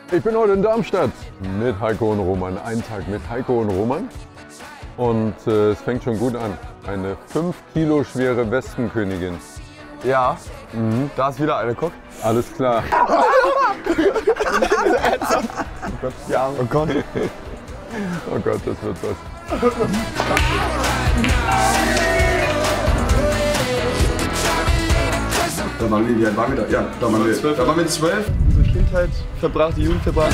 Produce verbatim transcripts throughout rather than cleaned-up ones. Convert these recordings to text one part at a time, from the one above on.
Ich bin heute in Darmstadt mit Heiko und Roman. Ein Tag mit Heiko und Roman. Und äh, es fängt schon gut an. Eine fünf Kilo schwere Wespenkönigin. Ja, mhm. Da ist wieder eine, guck. Alles klar. Oh Gott, ja. Oh Gott. Oh Gott, das wird was. Da waren wir, wie alt waren wir da? Ja, da waren wir, da waren wir zwölf. Unsere Kindheit verbracht, die Jugend verbracht.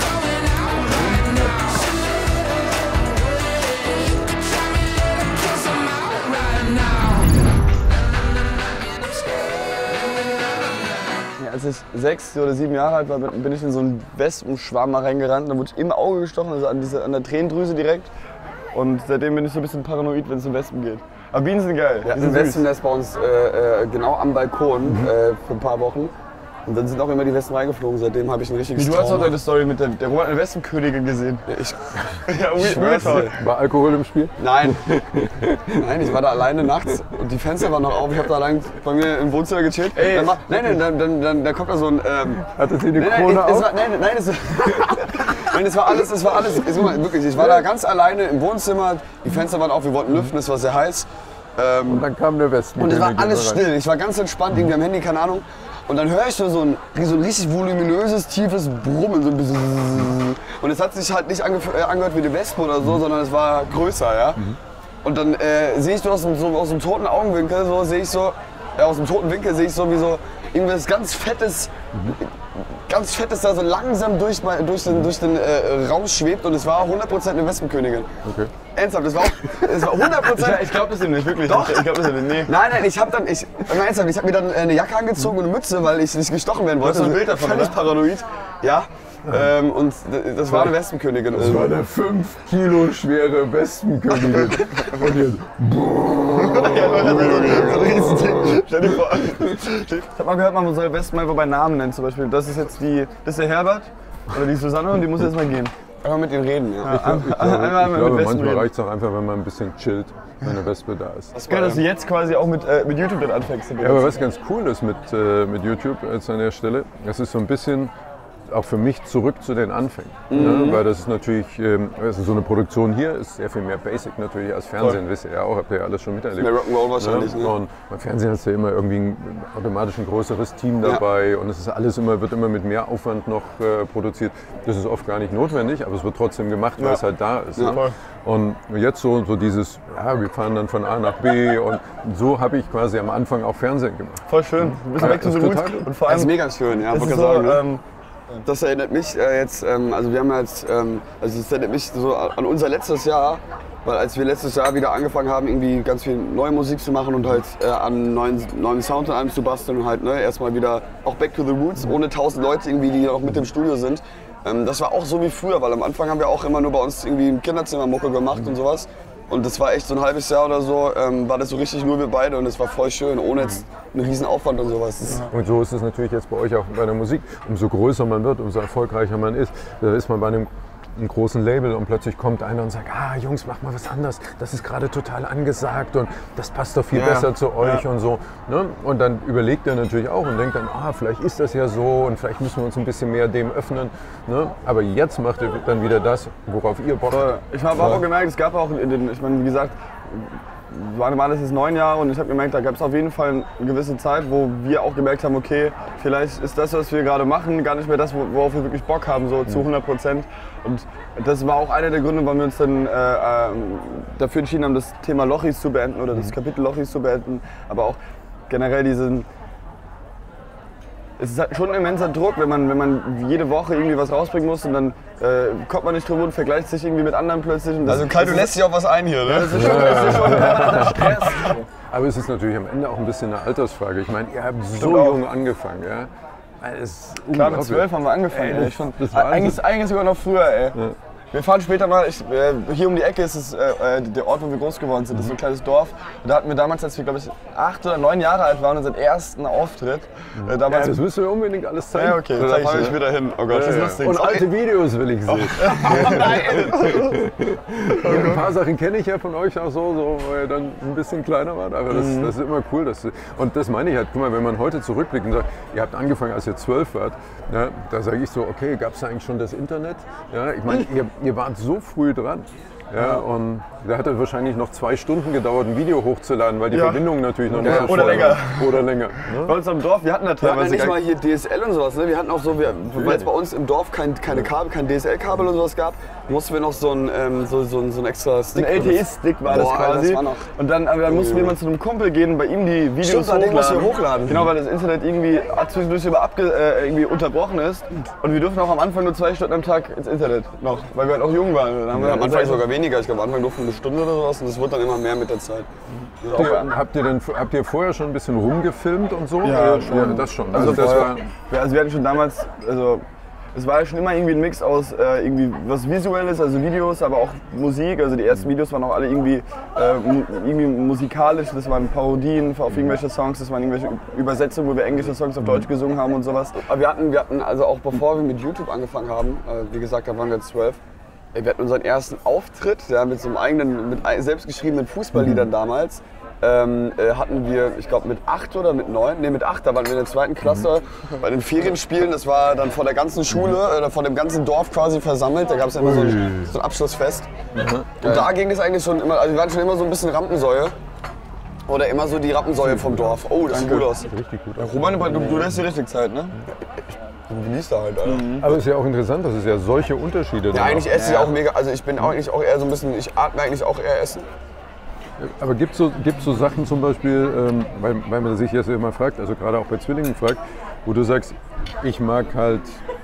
Ja, als ich sechs oder sieben Jahre alt war, bin ich in so einen Wespenschwarm mal reingerannt. Da wurde ich im Auge gestochen, also an, diese, an der Tränendrüse direkt. Und seitdem bin ich so ein bisschen paranoid, wenn es um Wespen geht. Aber Bienen sind geil. Ja, ein Wespennest bei uns äh, äh, genau am Balkon mhm. äh, für ein paar Wochen. Und dann sind auch immer die Wespen reingeflogen. Seitdem habe ich ein richtiges Trauma. Du hast auch deine Story mit der, der Roman eine Wespenkönigin gesehen. Ja, ich, ja, ich weiß, war Alkohol im Spiel? Nein. Nein, ich war da alleine nachts und die Fenster waren noch auf. Ich habe da allein bei mir im Wohnzimmer gechillt. Ey, dann war, nein, nein, dann, dann, dann, dann kommt da so ein... Ähm, Hatte sie eine nein, Krone nein, auf? Es war, nein, nein, es, nein, es war alles, es war alles, es war wirklich, ich war da ganz alleine im Wohnzimmer, die Fenster waren auf, wir wollten lüften, es war sehr heiß. Ähm, und dann kam der Wespenkönigin. Und es war alles still, ich war ganz entspannt, irgendwie am Handy, keine Ahnung. Und dann höre ich so ein, so ein richtig voluminöses, tiefes Brummen. So ein bisschen. Und es hat sich halt nicht ange äh, angehört wie die Wespe oder so, sondern es war größer. Ja? Mhm. Und dann äh, sehe ich so aus dem, so aus dem toten Augenwinkel, so, sehe ich so, äh, aus dem toten Winkel sehe ich so wie so irgendwas ganz Fettes, mhm. ganz Fettes da so langsam durch, durch den, durch den äh, Raum schwebt und es war hundert Prozent eine Wespenkönigin. Okay. Ernsthaft, das war, auch, das war hundert Prozent. Ich, ich glaube das nicht, wirklich. Doch. Ich glaube das nicht, nee. Nein, nein, ich habe dann, ich, ernsthaft, ich habe mir dann eine Jacke angezogen und eine Mütze, weil ich nicht gestochen werden wollte. Du hast ein Bild davon, völlig oder? paranoid. Ja. Ähm, und das war eine Wespenkönigin. Das war eine fünf Kilo schwere Wespenkönigin. Und jetzt. Stell dir vor. Ich hab mal gehört, man soll Wespen einfach bei Namen nennen. Zum Beispiel, das ist jetzt die, das ist der Herbert oder die Susanne und die muss jetzt mal gehen. Einfach mit ihnen reden, ja. Ich, glaub, ich glaube, ich glaube manchmal reicht es auch einfach, wenn man ein bisschen chillt, wenn eine Wespe da ist. Das ist geil, dass du jetzt quasi auch mit, äh, mit YouTube dann anfängst. Ja, aber was ganz cool ist mit, äh, mit YouTube jetzt an der Stelle, das ist so ein bisschen auch für mich zurück zu den Anfängen. Mhm. Ne? Weil das ist natürlich, ähm, also so eine Produktion hier ist sehr viel mehr Basic natürlich als Fernsehen, wisst ihr ja auch, habt ihr ja alles schon miterlebt. Mehr Rock'n'Roll wahrscheinlich, ne? Und beim Fernsehen hast du ja immer irgendwie ein, automatisch ein größeres Team dabei, ja. Und es ist alles immer, wird immer mit mehr Aufwand noch äh, produziert. Das ist oft gar nicht notwendig, aber es wird trotzdem gemacht, ja. Weil es halt da ist. Ja. Ne? Und jetzt so, so dieses, ja, wir fahren dann von A nach B und so habe ich quasi am Anfang auch Fernsehen gemacht. Voll schön, ein bisschen ja, back to the roots. Und vor allem, das ist mega schön, ja, das, ist so, sagen, ne? ähm, das erinnert mich äh, jetzt, ähm, also wir haben jetzt, ähm, also das erinnert mich so an unser letztes Jahr, weil als wir letztes Jahr wieder angefangen haben, irgendwie ganz viel neue Musik zu machen und halt äh, an neuen, neuen Sound an einem zu basteln und halt ne, erstmal wieder auch back to the roots, ohne tausend Leute irgendwie, die auch mit im Studio sind. Ähm, das war auch so wie früher, weil am Anfang haben wir auch immer nur bei uns irgendwie im Kinderzimmer Mucke gemacht mhm. und sowas. Und das war echt so ein halbes Jahr oder so, ähm, war das so richtig nur wir beide und es war voll schön, ohne jetzt einen riesen Aufwand und sowas. Ja. Und so ist es natürlich jetzt bei euch auch bei der Musik. Umso größer man wird, umso erfolgreicher man ist, da ist man bei einem, einem großen Label und plötzlich kommt einer und sagt, ah Jungs, mach mal was anderes, das ist gerade total angesagt und das passt doch viel ja. besser zu euch ja. und so. Ne? Und dann überlegt er natürlich auch und denkt dann, ah, vielleicht ist das ja so und vielleicht müssen wir uns ein bisschen mehr dem öffnen. Ne? Aber jetzt macht ihr dann wieder das, worauf ihr Bock habt. Ich habe auch gemerkt, es gab auch in den, ich meine, wie gesagt, waren das jetzt neun Jahre und ich habe gemerkt, da gab es auf jeden Fall eine gewisse Zeit, wo wir auch gemerkt haben, okay, vielleicht ist das, was wir gerade machen, gar nicht mehr das, worauf wir wirklich Bock haben, so zu hundert Prozent. Und das war auch einer der Gründe, warum wir uns dann äh, äh, dafür entschieden haben, das Thema Lochis zu beenden oder das Kapitel Lochis zu beenden, aber auch generell diesen. Es ist halt schon ein immenser Druck, wenn man, wenn man jede Woche irgendwie was rausbringen muss und dann äh, kommt man nicht drüber und vergleicht sich irgendwie mit anderen plötzlich. Und das, also Kai, du lässt dich auch was ein hier, ne? Ja, das ist schon, das ist schon ein Stress. Aber es ist natürlich am Ende auch ein bisschen eine Altersfrage. Ich meine, ihr habt so jung angefangen, ja? Es Klar, mit zwölf haben wir angefangen, ey. Ey, ey. Schon, das war eigentlich, eigentlich sogar noch früher, ey. Ja. Wir fahren später mal, ich, äh, hier um die Ecke ist es, äh, der Ort, wo wir groß geworden sind, das ist so ein kleines Dorf. Und da hatten wir damals, als wir glaube ich acht oder neun Jahre alt waren, unseren ersten Auftritt. Äh, damals Das müssen wir unbedingt alles zeigen. ja, okay, da fahre ich wieder hin. Oh Gott, das ist Ja, lustig. und alte Videos will ich sehen. Und ein paar Sachen kenne ich ja von euch auch so, so weil ihr dann ein bisschen kleiner wart. Aber das, das ist immer cool. Dass, und das meine ich halt, guck mal, wenn man heute zurückblickt und sagt, ihr habt angefangen, als ihr zwölf wart, ja, da sage ich so, okay, gab es da eigentlich schon das Internet? Ja, ich meine, ihr, ihr wart so früh dran. Ja, und da hat es wahrscheinlich noch zwei Stunden gedauert, ein Video hochzuladen, weil die Ja. Verbindung natürlich noch nicht Ja, so oder voll länger. war. Oder länger. Ne? Bei uns am Dorf, wir hatten da Wir hatten ja teilweise nicht gar mal hier D S L und sowas, ne? Wir hatten auch so, wir, weil es bei uns im Dorf kein, keine Kabel, kein D S L-Kabel und sowas gab, mussten wir noch so ein, ähm, so, so, ein- so ein extra Stick. ein L T E-Stick war das Boah, quasi. das war noch- Und dann, aber dann mussten wir mal zu einem Kumpel gehen, bei ihm die Videos Stimmt, an dem mussten wir hochladen. Genau, weil das Internet irgendwie zwischendurch immer abge, äh, irgendwie unterbrochen ist. Und wir durften auch am Anfang nur zwei Stunden am Tag ins Internet noch, weil wir halt auch jung waren. Dann haben wir Ja, am Anfang gesagt, sogar weniger, ich glaube am Anfang durften wir eine Stunde oder sowas und das wurde dann immer mehr mit der Zeit. Habt ihr, habt, ihr denn, habt ihr vorher schon ein bisschen rumgefilmt und so? Ja, Äh, schon. Ja, das schon. Also, das vorher, war, ja, also wir hatten schon damals, also es war ja schon immer irgendwie ein Mix aus äh, irgendwie was Visuelles, also Videos, aber auch Musik. Also die ersten Videos waren auch alle irgendwie, äh, mu- irgendwie musikalisch, das waren Parodien auf irgendwelche Songs, das waren irgendwelche Übersetzungen, wo wir englische Songs auf Deutsch gesungen haben und sowas. Aber wir hatten, wir hatten also auch bevor wir mit YouTube angefangen haben, äh, wie gesagt, da waren wir zwölf, wir hatten unseren ersten Auftritt, ja, mit so einem eigenen, mit ein- selbstgeschriebenen Fußballliedern damals. Ähm, äh, hatten wir, ich glaube mit acht oder mit neun, ne mit acht, da waren wir in der zweiten Klasse bei den Ferienspielen, das war dann vor der ganzen Schule, äh, vor dem ganzen Dorf quasi versammelt, da gab es ja immer so ein, so ein Abschlussfest. Und da ging es eigentlich schon immer, also wir waren schon immer so ein bisschen Rampensäue. Oder immer so die Rappensäue vom Dorf. Oh, das sieht gut aus. richtig gut. Roman, du, du lässt die richtig Zeit, ne? Du genießt da halt, Alter. Aber es ist ja auch interessant, dass es ja solche Unterschiede Ja, dann eigentlich auch- esse ich auch mega, also ich bin auch eigentlich auch eher so ein bisschen, ich atme eigentlich auch eher Essen. Aber gibt es so, gibt's so Sachen zum Beispiel, ähm, weil, weil man sich jetzt immer fragt, also gerade auch bei Zwillingen fragt, wo du sagst, ich mag halt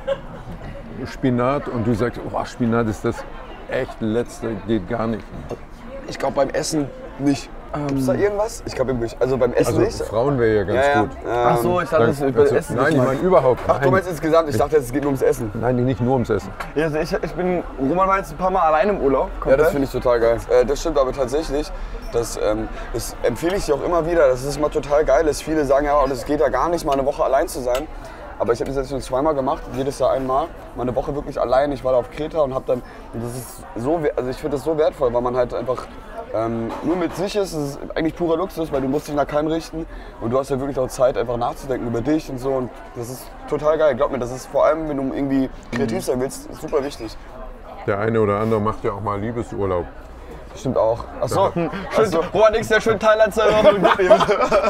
Spinat und du sagst, oh, Spinat ist das echt letzte, geht gar nicht. Ich glaube beim Essen nicht. Gibt's da irgendwas? Ich glaube nicht. Also beim Essen Also nicht. Frauen wäre ja ganz ja, ja. gut. Ach so, ich dachte, das ist über Also, Essen. nein, ich meine überhaupt. Ach, du Nein, meinst insgesamt? Ich dachte jetzt, es geht nur ums Essen. nein, nicht nur ums Essen. Ja, also ich, ich bin, Roman war jetzt ein paar Mal allein im Urlaub. Ja, das finde ich total geil. Äh, das stimmt aber tatsächlich. Das, ähm, das empfehle ich dir auch immer wieder. Das ist immer total geil. Dass viele sagen, ja, das geht ja gar nicht, mal eine Woche allein zu sein. Aber ich habe das jetzt schon zweimal gemacht, jedes Jahr einmal. Mal eine Woche wirklich allein. Ich war da auf Kreta und habe dann, und das ist so, we- also ich finde das so wertvoll, weil man halt einfach ähm, nur mit sich ist. Es ist eigentlich purer Luxus, weil du musst dich nach keinem richten und du hast ja wirklich auch Zeit, einfach nachzudenken über dich und so. Und das ist total geil. Glaub mir, das ist vor allem, wenn du irgendwie kreativ sein willst, super wichtig. Der eine oder andere macht ja auch mal Liebesurlaub. Stimmt auch. Achso, Schön, Roman ist ja schön Thailand zwei Wochen mitnehmen.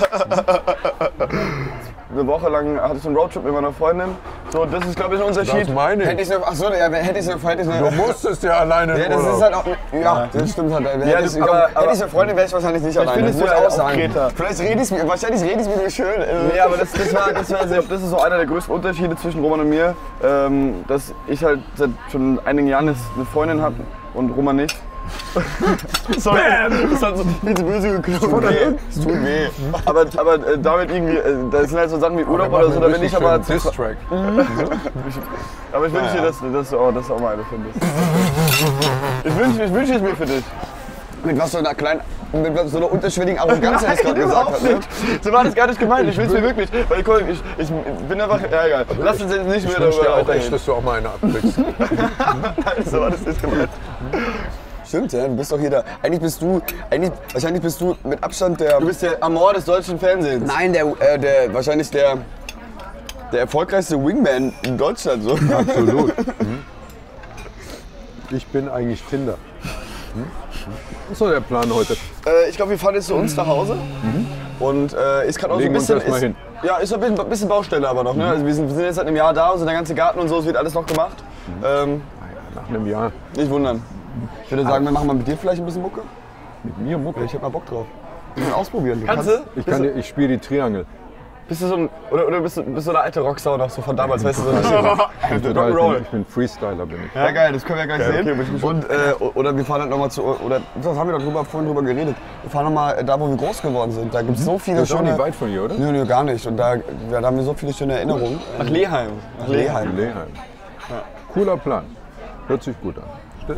Eine Woche lang hatte ich einen Roadtrip mit meiner Freundin. So, das ist, glaube ich, ein Unterschied. Das meine hätte ich. ich ach so, ja, hätte ich eine hätte ich Du eine musstest ja alleine in Ja, das Urlaub. ist halt auch. Ja, das stimmt halt. Hätte Ja, ich, das- ich glaub, aber- hätte aber- ich eine Freundin, wäre ich wahrscheinlich nicht alleine. findest muss du ich ja auch auf sagen. Kreta. Vielleicht redest du mir, wahrscheinlich redest du mir nur schön. äh, Nee, aber das, das, war, das, war sehr, das ist so einer der größten Unterschiede zwischen Roman und mir, ähm, dass ich halt seit schon einigen Jahren jetzt eine Freundin habe und Roman nicht. Sorry, das hat so viel zu böse geklungen. Es tut weh. Aber, aber äh, damit irgendwie, äh, da sind halt so Sachen wie Urlaub oder so, da bin ich aber... Diss-Track. Aber ich wünsche dir, dass, dass, du auch, dass du auch mal eine findest. Ich wünsche ich wünsch es mir für dich. Mit was so einer kleinen, mit so einer unterschwelligen Arroganz, die ich gerade gesagt überhaupt habe. nicht. So war das gar nicht gemeint. Ich will es mir wirklich. Weil guck, ich, ich bin einfach. Ja, egal. Lass uns jetzt nicht mehr Ich wünsche dir darüber auch echt, reden. dass du auch mal eine abkriegst. So war das nicht gemeint. Stimmt, ja, du bist doch hier der. Eigentlich bist du, eigentlich, wahrscheinlich bist du mit Abstand der. Du bist der Amor des deutschen Fernsehens. Nein, der, äh, der, wahrscheinlich der, der erfolgreichste Wingman in Deutschland. So. Absolut. Mhm. Ich bin eigentlich Tinder. Hm? Was ist so der Plan heute? Äh, ich glaube, wir fahren jetzt zu uns nach Hause. Und äh, ist gerade auch Legen so uns ein bisschen. erst mal ist, hin. Ja, ist so ein bisschen, bisschen Baustelle aber noch. Ne? Also wir, sind, wir sind jetzt seit einem Jahr da, also der ganze Garten und so, es wird alles noch gemacht. Ähm, Nach einem Jahr nicht wundern. Ich würde sagen, wir machen mal mit dir vielleicht ein bisschen Mucke. mit mir Mucke. Ich hab mal Bock drauf. Wir können ausprobieren. Du Kannst du? Ich, kann, dir- ich spiele die Triangel. Bist du so ein. Oder, oder bist, du, bist du so eine alte Rocksau noch so von damals, weißt du? So Ich bin, total- Rock'n'Roll. ich bin, ich bin Freestyler, bin ich. Ja, geil, das können wir ja gleich Okay, sehen. okay, bin ich und, äh, oder wir fahren halt nochmal zu, oder das haben wir doch drüber, vorhin drüber geredet. Wir fahren nochmal da, wo wir groß geworden sind. Da gibt es so viele Das ist auch schöne. nicht weit von hier, oder? Nö, nö, gar nicht. Und da, ja, da haben wir so viele schöne Erinnerungen. Nach Leheim. Nach Leheim. Leheim. Cooler Plan. Hört sich gut an. Ja,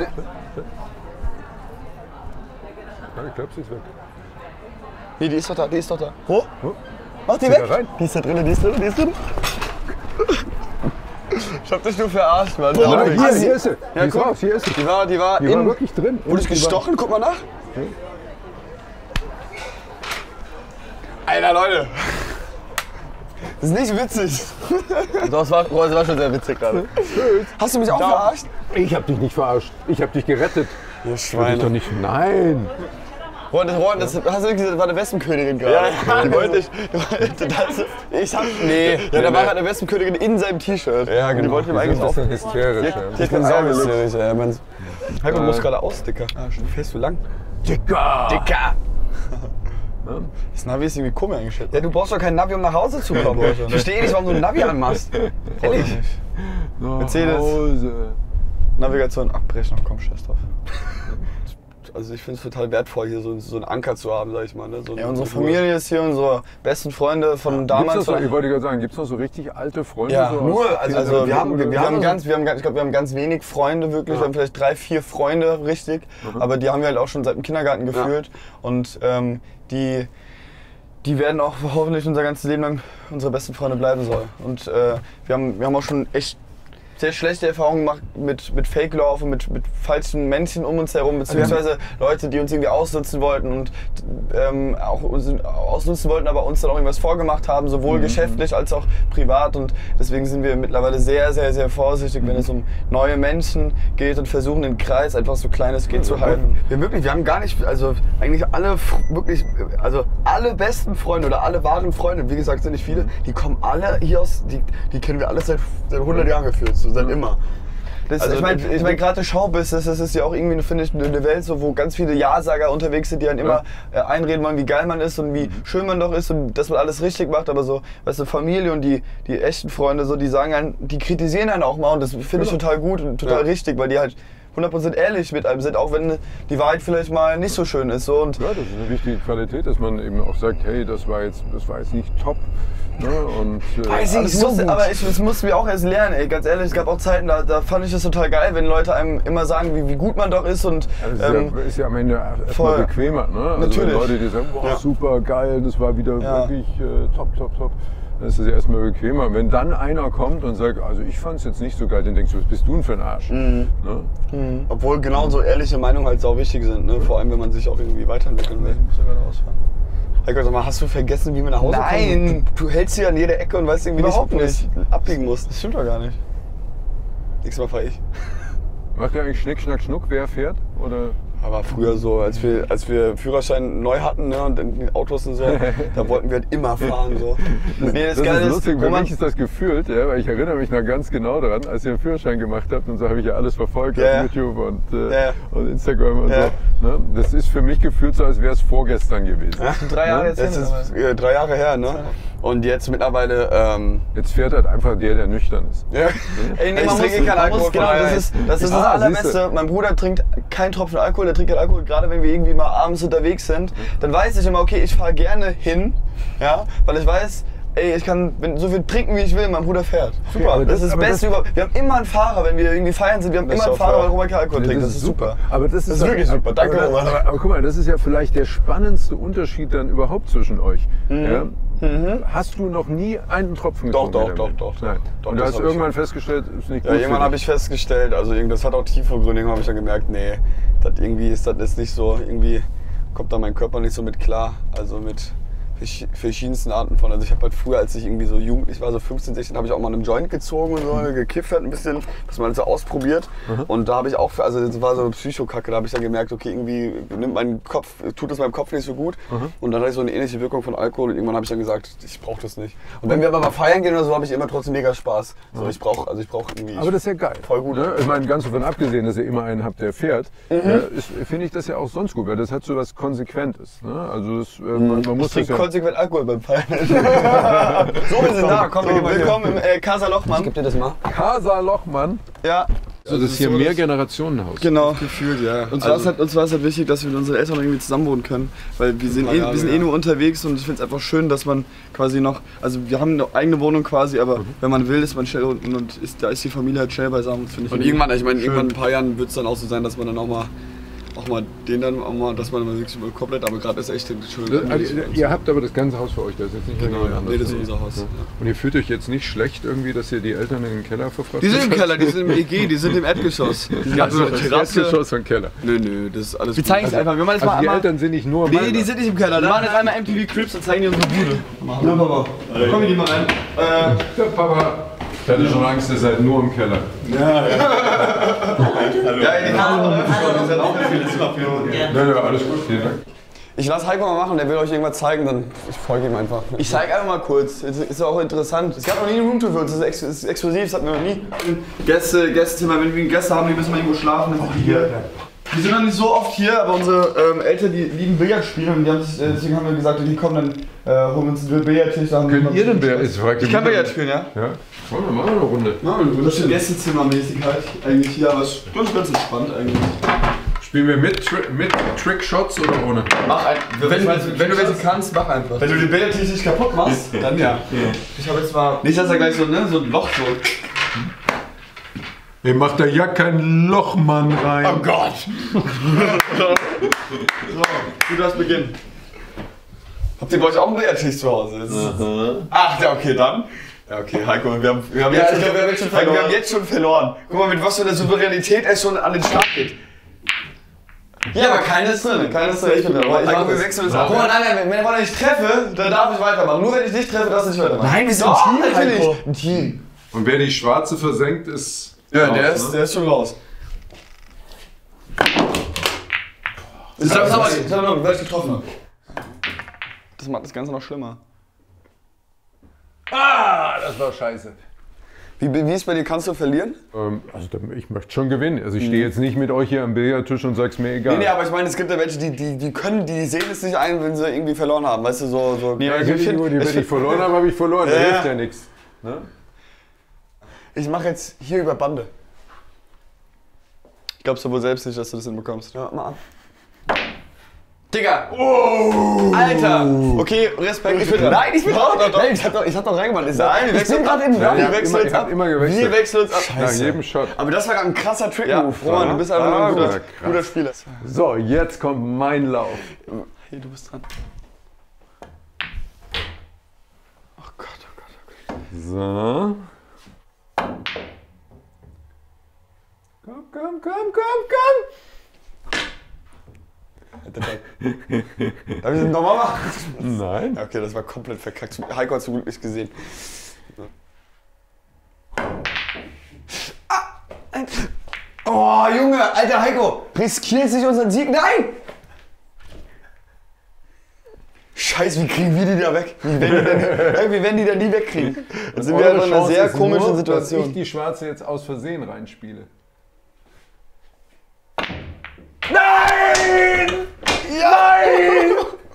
ich glaube, sie ist weg. Nee, die ist doch da, die ist doch da. Wo? Wo? Mach die Ist weg! sie da rein? Die ist da drin, die ist drin, die ist drin. Ich hab dich nur verarscht, Mann. Nein, Ja, hier, hier ist sie. Die Ja, ist guck. raus, hier ist sie. Die war, die war Die in... war wirklich drin. Wurde ich Die war- gestochen? Guck mal nach. Alter, Leute. Das ist nicht witzig. Das war, das war schon sehr witzig gerade. Hast du mich auch verarscht? Ich hab dich nicht verarscht. Ich hab dich gerettet. Ihr Ich hab dich doch nicht. Nein. Ron, das, Ron, das, hast du wirklich gesagt, das war eine Wespenkönigin gerade? Ja, die wollte ich. Das, ich hab. Nee. Ja, da war halt eine Wespenkönigin in seinem T-Shirt. Ja, genau. Die wollte ihm Die sind eigentlich ein auch. bisschen hysterisch. Ich bin sau hysterisch, ja. Man, halt, man muss gerade aus, Dicker. Ah, schon fährst du lang? Dicker. Dicker! Das Navi ist irgendwie komisch eingestellt. Ja, du brauchst doch kein Navi, um nach Hause zu kommen. Ich verstehe nicht, warum du ein Navi anmachst. Ehrlich? Mercedes. Hause. Navigation abbrechen, komm, scheiß drauf. Also ich finde es total wertvoll, hier so, so einen Anker zu haben, sag ich mal. Ne? So ja, unsere Familie ist hier, unsere besten Freunde von damals. Gibt's noch so, ich wollte gerade sagen, gibt es noch so richtig alte Freunde? Ja, so nur, aus- also, also wir, haben, wir, wir haben ganz, wir haben, ganz- ich glaube, wir haben ganz wenig Freunde wirklich, wir haben vielleicht drei, vier Freunde, richtig, aber die haben wir halt auch schon seit dem Kindergarten geführt und ähm, die, die werden auch hoffentlich unser ganzes Leben lang unsere besten Freunde bleiben sollen. Und äh, wir, haben, wir haben auch schon echt sehr schlechte Erfahrungen gemacht mit, mit Fake-Love und mit, mit falschen Menschen um uns herum, beziehungsweise Leute, die uns irgendwie ausnutzen wollten und ähm, auch uns ausnutzen wollten, aber uns dann auch irgendwas vorgemacht haben, sowohl Mhm. geschäftlich als auch privat. Und deswegen sind wir mittlerweile sehr, sehr, sehr vorsichtig, wenn es um neue Menschen geht und versuchen, den Kreis einfach so klein es geht zu halten. Wir wirklich, wir haben gar nicht, also eigentlich alle wirklich, also alle besten Freunde oder alle wahren Freunde, wie gesagt, sind nicht viele, die kommen alle hier aus, die, die kennen wir alle seit, seit hundert Jahren gefühlt, so seit immer. Das, Also ich meine, ich- ich mein, gerade Showbusiness, das ist ja auch irgendwie, finde ich, eine Welt, so, wo ganz viele Ja-Sager unterwegs sind, die dann immer äh, einreden wollen, wie geil man ist und wie schön man doch ist und dass man alles richtig macht. Aber so, weißt du, Familie und die, die echten Freunde, so, die sagen einen, die kritisieren einen auch mal und das finde ich total gut und total Ja. richtig, weil die halt hundert Prozent ehrlich mit einem sind, auch wenn die Wahrheit vielleicht mal nicht so schön ist. So. Und Ja, das ist eine wichtige Qualität, dass man eben auch sagt, hey, das war jetzt, das war jetzt nicht top. Ne? Und, äh, Weiß ich, alles ich so musste, gut. aber ich, das mussten wir auch erst lernen, ey, ganz ehrlich. Es gab auch Zeiten, da, da fand ich das total geil, wenn Leute einem immer sagen, wie, wie gut man doch ist. Und, Ja, das ist, ähm, ja, ist ja am Ende erstmal voll. bequemer. Ne? Also Natürlich. Leute, die sagen, boah, Ja. super geil, das war wieder Ja. wirklich äh, top, top, top. Dann ist es ja erstmal bequemer. Wenn dann einer kommt und sagt, also ich fand es jetzt nicht so geil, dann denkst du, was bist du denn für ein Arsch? Mhm. Ne? Obwohl genau so ehrliche Meinungen halt sau wichtig sind, ne? Vor allem wenn man sich auch irgendwie weiterentwickeln will. Ich muss ja gerade ausfahren. Heiko, sag mal, hast du vergessen, wie wir nach Hause Nein. kommen? Du, du hältst hier an jeder Ecke und weißt irgendwie Überhaupt nicht, wo du abbiegen musst. Das stimmt doch gar nicht. Nächstes Mal fahr ich. Macht ihr eigentlich Schnick, Schnack, Schnuck, wer fährt? Oder? Aber früher so, als wir, als wir Führerschein neu hatten, ne, und in den Autos und so, da wollten wir halt immer fahren. So. Nee, das, Das Geile ist lustig, wo für man, mich ist das gefühlt, ja, weil ich erinnere mich noch ganz genau daran, als ihr einen Führerschein gemacht habt und so habe ich ja alles verfolgt Ja, ja. auf YouTube und, äh, Ja, ja. und Instagram und Ja. so. Ne? Das ist für mich gefühlt so, als wäre es vorgestern gewesen. Drei Jahre jetzt das hin, ist aber- äh, drei Jahre her, ne? Und jetzt mittlerweile, ähm, Jetzt fährt halt einfach der, der nüchtern ist. ja. Ey, nee, Ich man trinke muss- keinen man Alkohol. muss- Genau, das ist das, ist das Ah, Allerbeste. siehste. Mein Bruder trinkt keinen Tropfen Alkohol, der trinkt keinen Alkohol. Gerade wenn wir irgendwie mal abends unterwegs sind, dann weiß ich immer, okay, ich fahre gerne hin, ja, weil ich weiß, ey, ich kann so viel trinken, wie ich will, mein Bruder fährt. Super, aber das, das- ist das aber Beste das- überhaupt. Wir haben immer einen Fahrer, wenn wir irgendwie feiern sind, wir haben Das immer einen ist auch Fahrer, fair. weil Roman keinen Alkohol Nee, trinkt. das ist super. Aber das ist, Das ist wirklich super. Danke, aber, Roman. aber, aber guck mal, das ist ja vielleicht der spannendste Unterschied dann überhaupt zwischen euch. Ja? Hast du noch nie einen Tropfen Doch, getrunken? doch, damit? doch, doch, Nein. doch, Und du das hast hab ich irgendwann festgestellt, ist nicht Ja, gut. irgendwann habe ich festgestellt, also irgend- das hat auch tiefe Gründe, irgendwann habe ich dann gemerkt, nee, das irgendwie ist das ist nicht so, irgendwie kommt da mein Körper nicht so mit klar, also mit versch- verschiedensten Arten von, also ich habe halt früher, als ich irgendwie so jugendlich war, so fünfzehn, sechzehn, habe ich auch mal einen Joint gezogen und so, gekifft ein bisschen, was man halt so ausprobiert und da habe ich auch, also das war so eine Psychokacke, da habe ich dann gemerkt, okay, irgendwie nimmt mein Kopf, tut es meinem Kopf nicht so gut und dann hatte ich so eine ähnliche Wirkung von Alkohol und irgendwann habe ich dann gesagt, ich brauche das nicht. Und wenn wir aber mal feiern gehen oder so, habe ich immer trotzdem mega Spaß. So, ich brauche, also ich brauche irgendwie... Aber das ist ja geil. Voll gut. Ne? Ich meine, ganz davon abgesehen, dass ihr immer einen habt, der fährt, ja, ist- finde ich das ja auch sonst gut, weil das hat so was Konsequentes. Ne? Also das, äh, man, man Ich muss das trinke ja... konsequent Alkohol beim Feiern. so, wir sind da. Komm, So, willkommen im äh, Casa Lochmann. Gib dir das mal. Casa Lochmann. Ja, So, das ist hier ein Mehrgenerationenhaus. Genau. Gefühlt, ja. Uns war es halt, uns war es halt wichtig, dass wir mit unseren Eltern irgendwie zusammen wohnen können, weil wir sind, eh, wir sind eh nur unterwegs und ich finde es einfach schön, dass man quasi noch, also wir haben eine eigene Wohnung quasi, aber mhm. wenn man will, ist man schnell unten und ist, da ist die Familie halt schnell beisammen, finde ich. Und irgendwann, ich meine, irgendwann in ein paar Jahren wird es dann auch so sein, dass man dann auch mal auch mal den dann auch mal, dass man mal wirklich komplett, aber gerade ist echt schön. Also, ihr habt aber das ganze Haus für euch, das ist jetzt nicht genau, ja. Nee, das ist unser Haus. Ja. Und ihr fühlt euch jetzt nicht schlecht irgendwie, dass ihr die Eltern in den Keller verfrachtet? Die sind im Keller, die sind im E G, die sind im Erdgeschoss. Die also Erdgeschoss und Keller. Nö, nö, das ist alles. Wir zeigen es einfach, wir machen jetzt also mal die einmal. Eltern sind nicht nur Nee, Männer. Die sind nicht im Keller. Wir machen jetzt einmal M T V Cribs und zeigen dir unsere Bude. Ja, Papa. Komm, die mal rein. Äh, der Papa. Ich hatte schon Angst, ihr seid nur im Keller. Ja, ja. Ja, die Kamera. Wir sind auch viele Zimmerführungen. Ja, ja, alles gut, vielen Dank. Ich lasse Heiko mal machen, der will euch irgendwas zeigen, dann ich folge ihm einfach. Ich zeige einfach mal kurz, das ist auch interessant. Es gab noch nie eine Roomtour für uns, das ist, ex ist exklusiv, das hatten wir noch nie. Gäste, Gästezimmer, wenn wir Gäste haben, die müssen mal irgendwo schlafen, dann sind die hier. Wir sind noch nicht so oft hier, aber unsere ähm, Eltern, die lieben Billard spielen und die haben sich, äh, deswegen haben wir gesagt, die kommen dann, äh, holen uns einen Billardtisch. Könnt ihr denn Billard? Ich kann Billard spielen, ja? Ja. Wollen wir machen eine Runde? Machen wir eine Runde. Das ist Gästezimmermäßig halt, eigentlich hier, aber es ist ganz, ganz entspannt eigentlich. Spielen wir mit, Tri mit Trickshots oder ohne? Mach ein, wenn, wenn, wenn du welche kannst, mach einfach. Wenn du den Billardtisch nicht kaputt machst, dann ja. Ich habe jetzt mal, nicht dass er gleich so, ne, so ein Loch so. Ihr macht da ja kein Lochmann rein. Oh Gott! So, du darfst beginnen. Habt ihr bei euch auch einen Billardtisch zu Hause? Ach, ja, okay, dann. Ja, okay, Heiko, wir haben, wir haben, ja, jetzt, schon, wir haben, jetzt, schon Heiko, wir haben jetzt schon verloren. Guck mal, mit was für einer Souveränität er schon an den Start geht. Ja, aber keines drin, keines drin. Ich bin drin. Ich Heiko, wir wechseln uns ab. Guck mal, nein, nein, wenn ich nicht treffe, dann darf ich weitermachen. Nur wenn ich dich treffe, darfst du nicht weitermachen. Nein, wir sind ein Team, natürlich. Ein Team. Und wer die Schwarze versenkt, ist... Ja, raus, der, ist, ne? der ist schon raus. Das ist aber nicht. Ich habe noch getroffen. Das macht das Ganze noch schlimmer. Ah, das war scheiße. Wie, wie ist bei dir? Kannst du verlieren? Ähm, also ich möchte schon gewinnen. Also ich stehe jetzt nicht mit euch hier am Billardtisch und sag's mir egal. Nee, nee, aber ich meine, es gibt ja welche, die, die, die können, die sehen es nicht ein, wenn sie irgendwie verloren haben. Weißt du, so... so nee, also ich nur, die, wenn ich verloren habe, habe ich verloren. Da ja. hilft ja nichts. Ne? Ich mache jetzt hier über Bande. Glaubst du wohl selbst nicht, dass du das hinbekommst? Ja, mal an. Digga! Oh. Alter! Okay, Respekt. Ich bin dran. Nein, ich bin dran! Nein, ich hab doch, ich hab doch reingemacht. Nein, wir wechseln gerade in. Ja, wir wechseln uns ab. Immer gewechselt. Wir wechseln uns ab. Nach jedem Shot. Aber das war gerade ein krasser Trick-Move. Ja, Roman, du bist einfach ah, ein guter, guter Spieler. So, jetzt kommt mein Lauf. Hey, du bist dran. Oh Gott, oh Gott, oh Gott. So. Komm, komm, komm, komm, komm! Darf ich das nochmal machen? Nein. Okay, das war komplett verkackt. Heiko hat es zum Glück nicht gesehen. Ah. Oh, Junge, alter Heiko, riskierst nicht unseren Sieg? Nein! Scheiße, wie kriegen wir die da weg? Wie werden die denn, wie werden die denn nie wegkriegen? Dann sind wir einfach in einer sehr komischen nur, Situation. Dass ich die Schwarze jetzt aus Versehen reinspiele. Nein! Nein!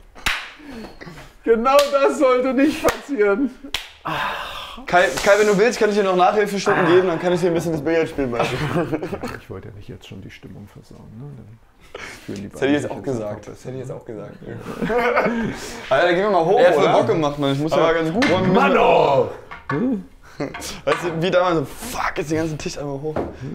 Genau das sollte nicht passieren. Kai, Kai, wenn du willst, kann ich dir noch Nachhilfestunden ah. geben, dann kann ich dir ein bisschen das Billardspielen beibringen. Ich wollte ja nicht jetzt schon die Stimmung versauen. Ne? Das hätte ich jetzt auch gesagt. Das hätte ich jetzt auch gesagt. Alter, dann gehen wir mal hoch. Er hat voll Bock gemacht, Mann. Ich muss ja ganz gut. Mann, oh! Weißt du, wie damals so, fuck, jetzt den ganzen Tisch einmal hoch.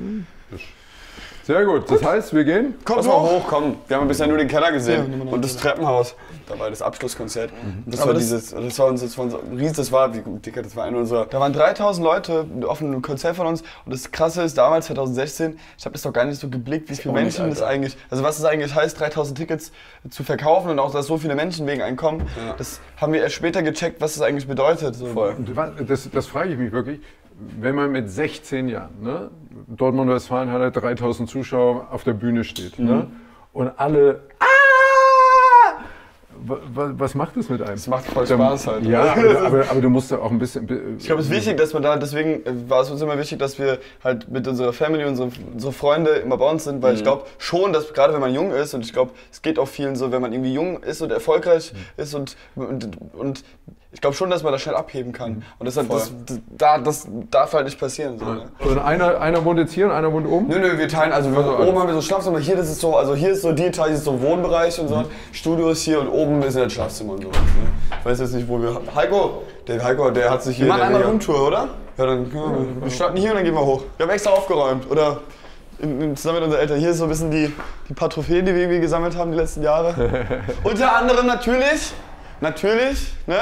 Sehr gut, das heißt, wir gehen? Komm mal hoch, komm. Wir haben bisher nur den Keller gesehen ja, und das Treppenhaus. Da war das Abschlusskonzert. Mhm. Das, war das, dieses, das war uns, das war unser Ries, das war, wie dicker, das war eine unserer. Da waren dreitausend Leute auf einem Konzert von uns und das Krasse ist, damals zwanzig sechzehn, ich habe das doch gar nicht so geblickt, wie viele Menschen nicht, das eigentlich, also was es eigentlich heißt, dreitausend Tickets zu verkaufen und auch, dass so viele Menschen wegen einen kommen. Ja. Das haben wir erst später gecheckt, was das eigentlich bedeutet. So. Voll. Das, das frage ich mich wirklich. Wenn man mit sechzehn Jahren, ne, Dortmund Westfalen hat dreitausend Zuschauer auf der Bühne steht, mhm. ne, und alle, ah! was, was macht das mit einem? Das macht voll Spaß halt. Ja, aber, aber, aber du musst ja auch ein bisschen... Ich glaube, es ist wichtig, dass man da, deswegen war es uns immer wichtig, dass wir halt mit unserer Family, unsere, unsere Freunde immer bei uns sind, weil mhm. ich glaube schon, dass gerade wenn man jung ist, und ich glaube, es geht auch vielen so, wenn man irgendwie jung ist und erfolgreich mhm. ist und, und, und ich glaube schon, dass man das schnell abheben kann. Und das, hat, das, das, das, das darf halt nicht passieren. So, ne? Und einer, einer wohnt jetzt hier und einer wohnt oben? Nö, nö, wir teilen, also, wir, also oben haben wir so Schlafzimmer, hier das ist so, also hier ist so die Etage, ist so Wohnbereich und so, mhm. Studio ist hier und oben ist das Schlafzimmer und so. Ne? Ich weiß jetzt nicht, wo wir, Heiko, der Heiko, der hat sich hier... Wir machen einmal eine Rundtour, oder? Ja, dann können wir, wir starten hier und dann gehen wir hoch. Wir haben extra aufgeräumt, oder? In, in, zusammen mit unseren Eltern. Hier ist so ein bisschen die, die paar Trophäen, die wir irgendwie gesammelt haben die letzten Jahre. Unter anderem natürlich, natürlich, ne?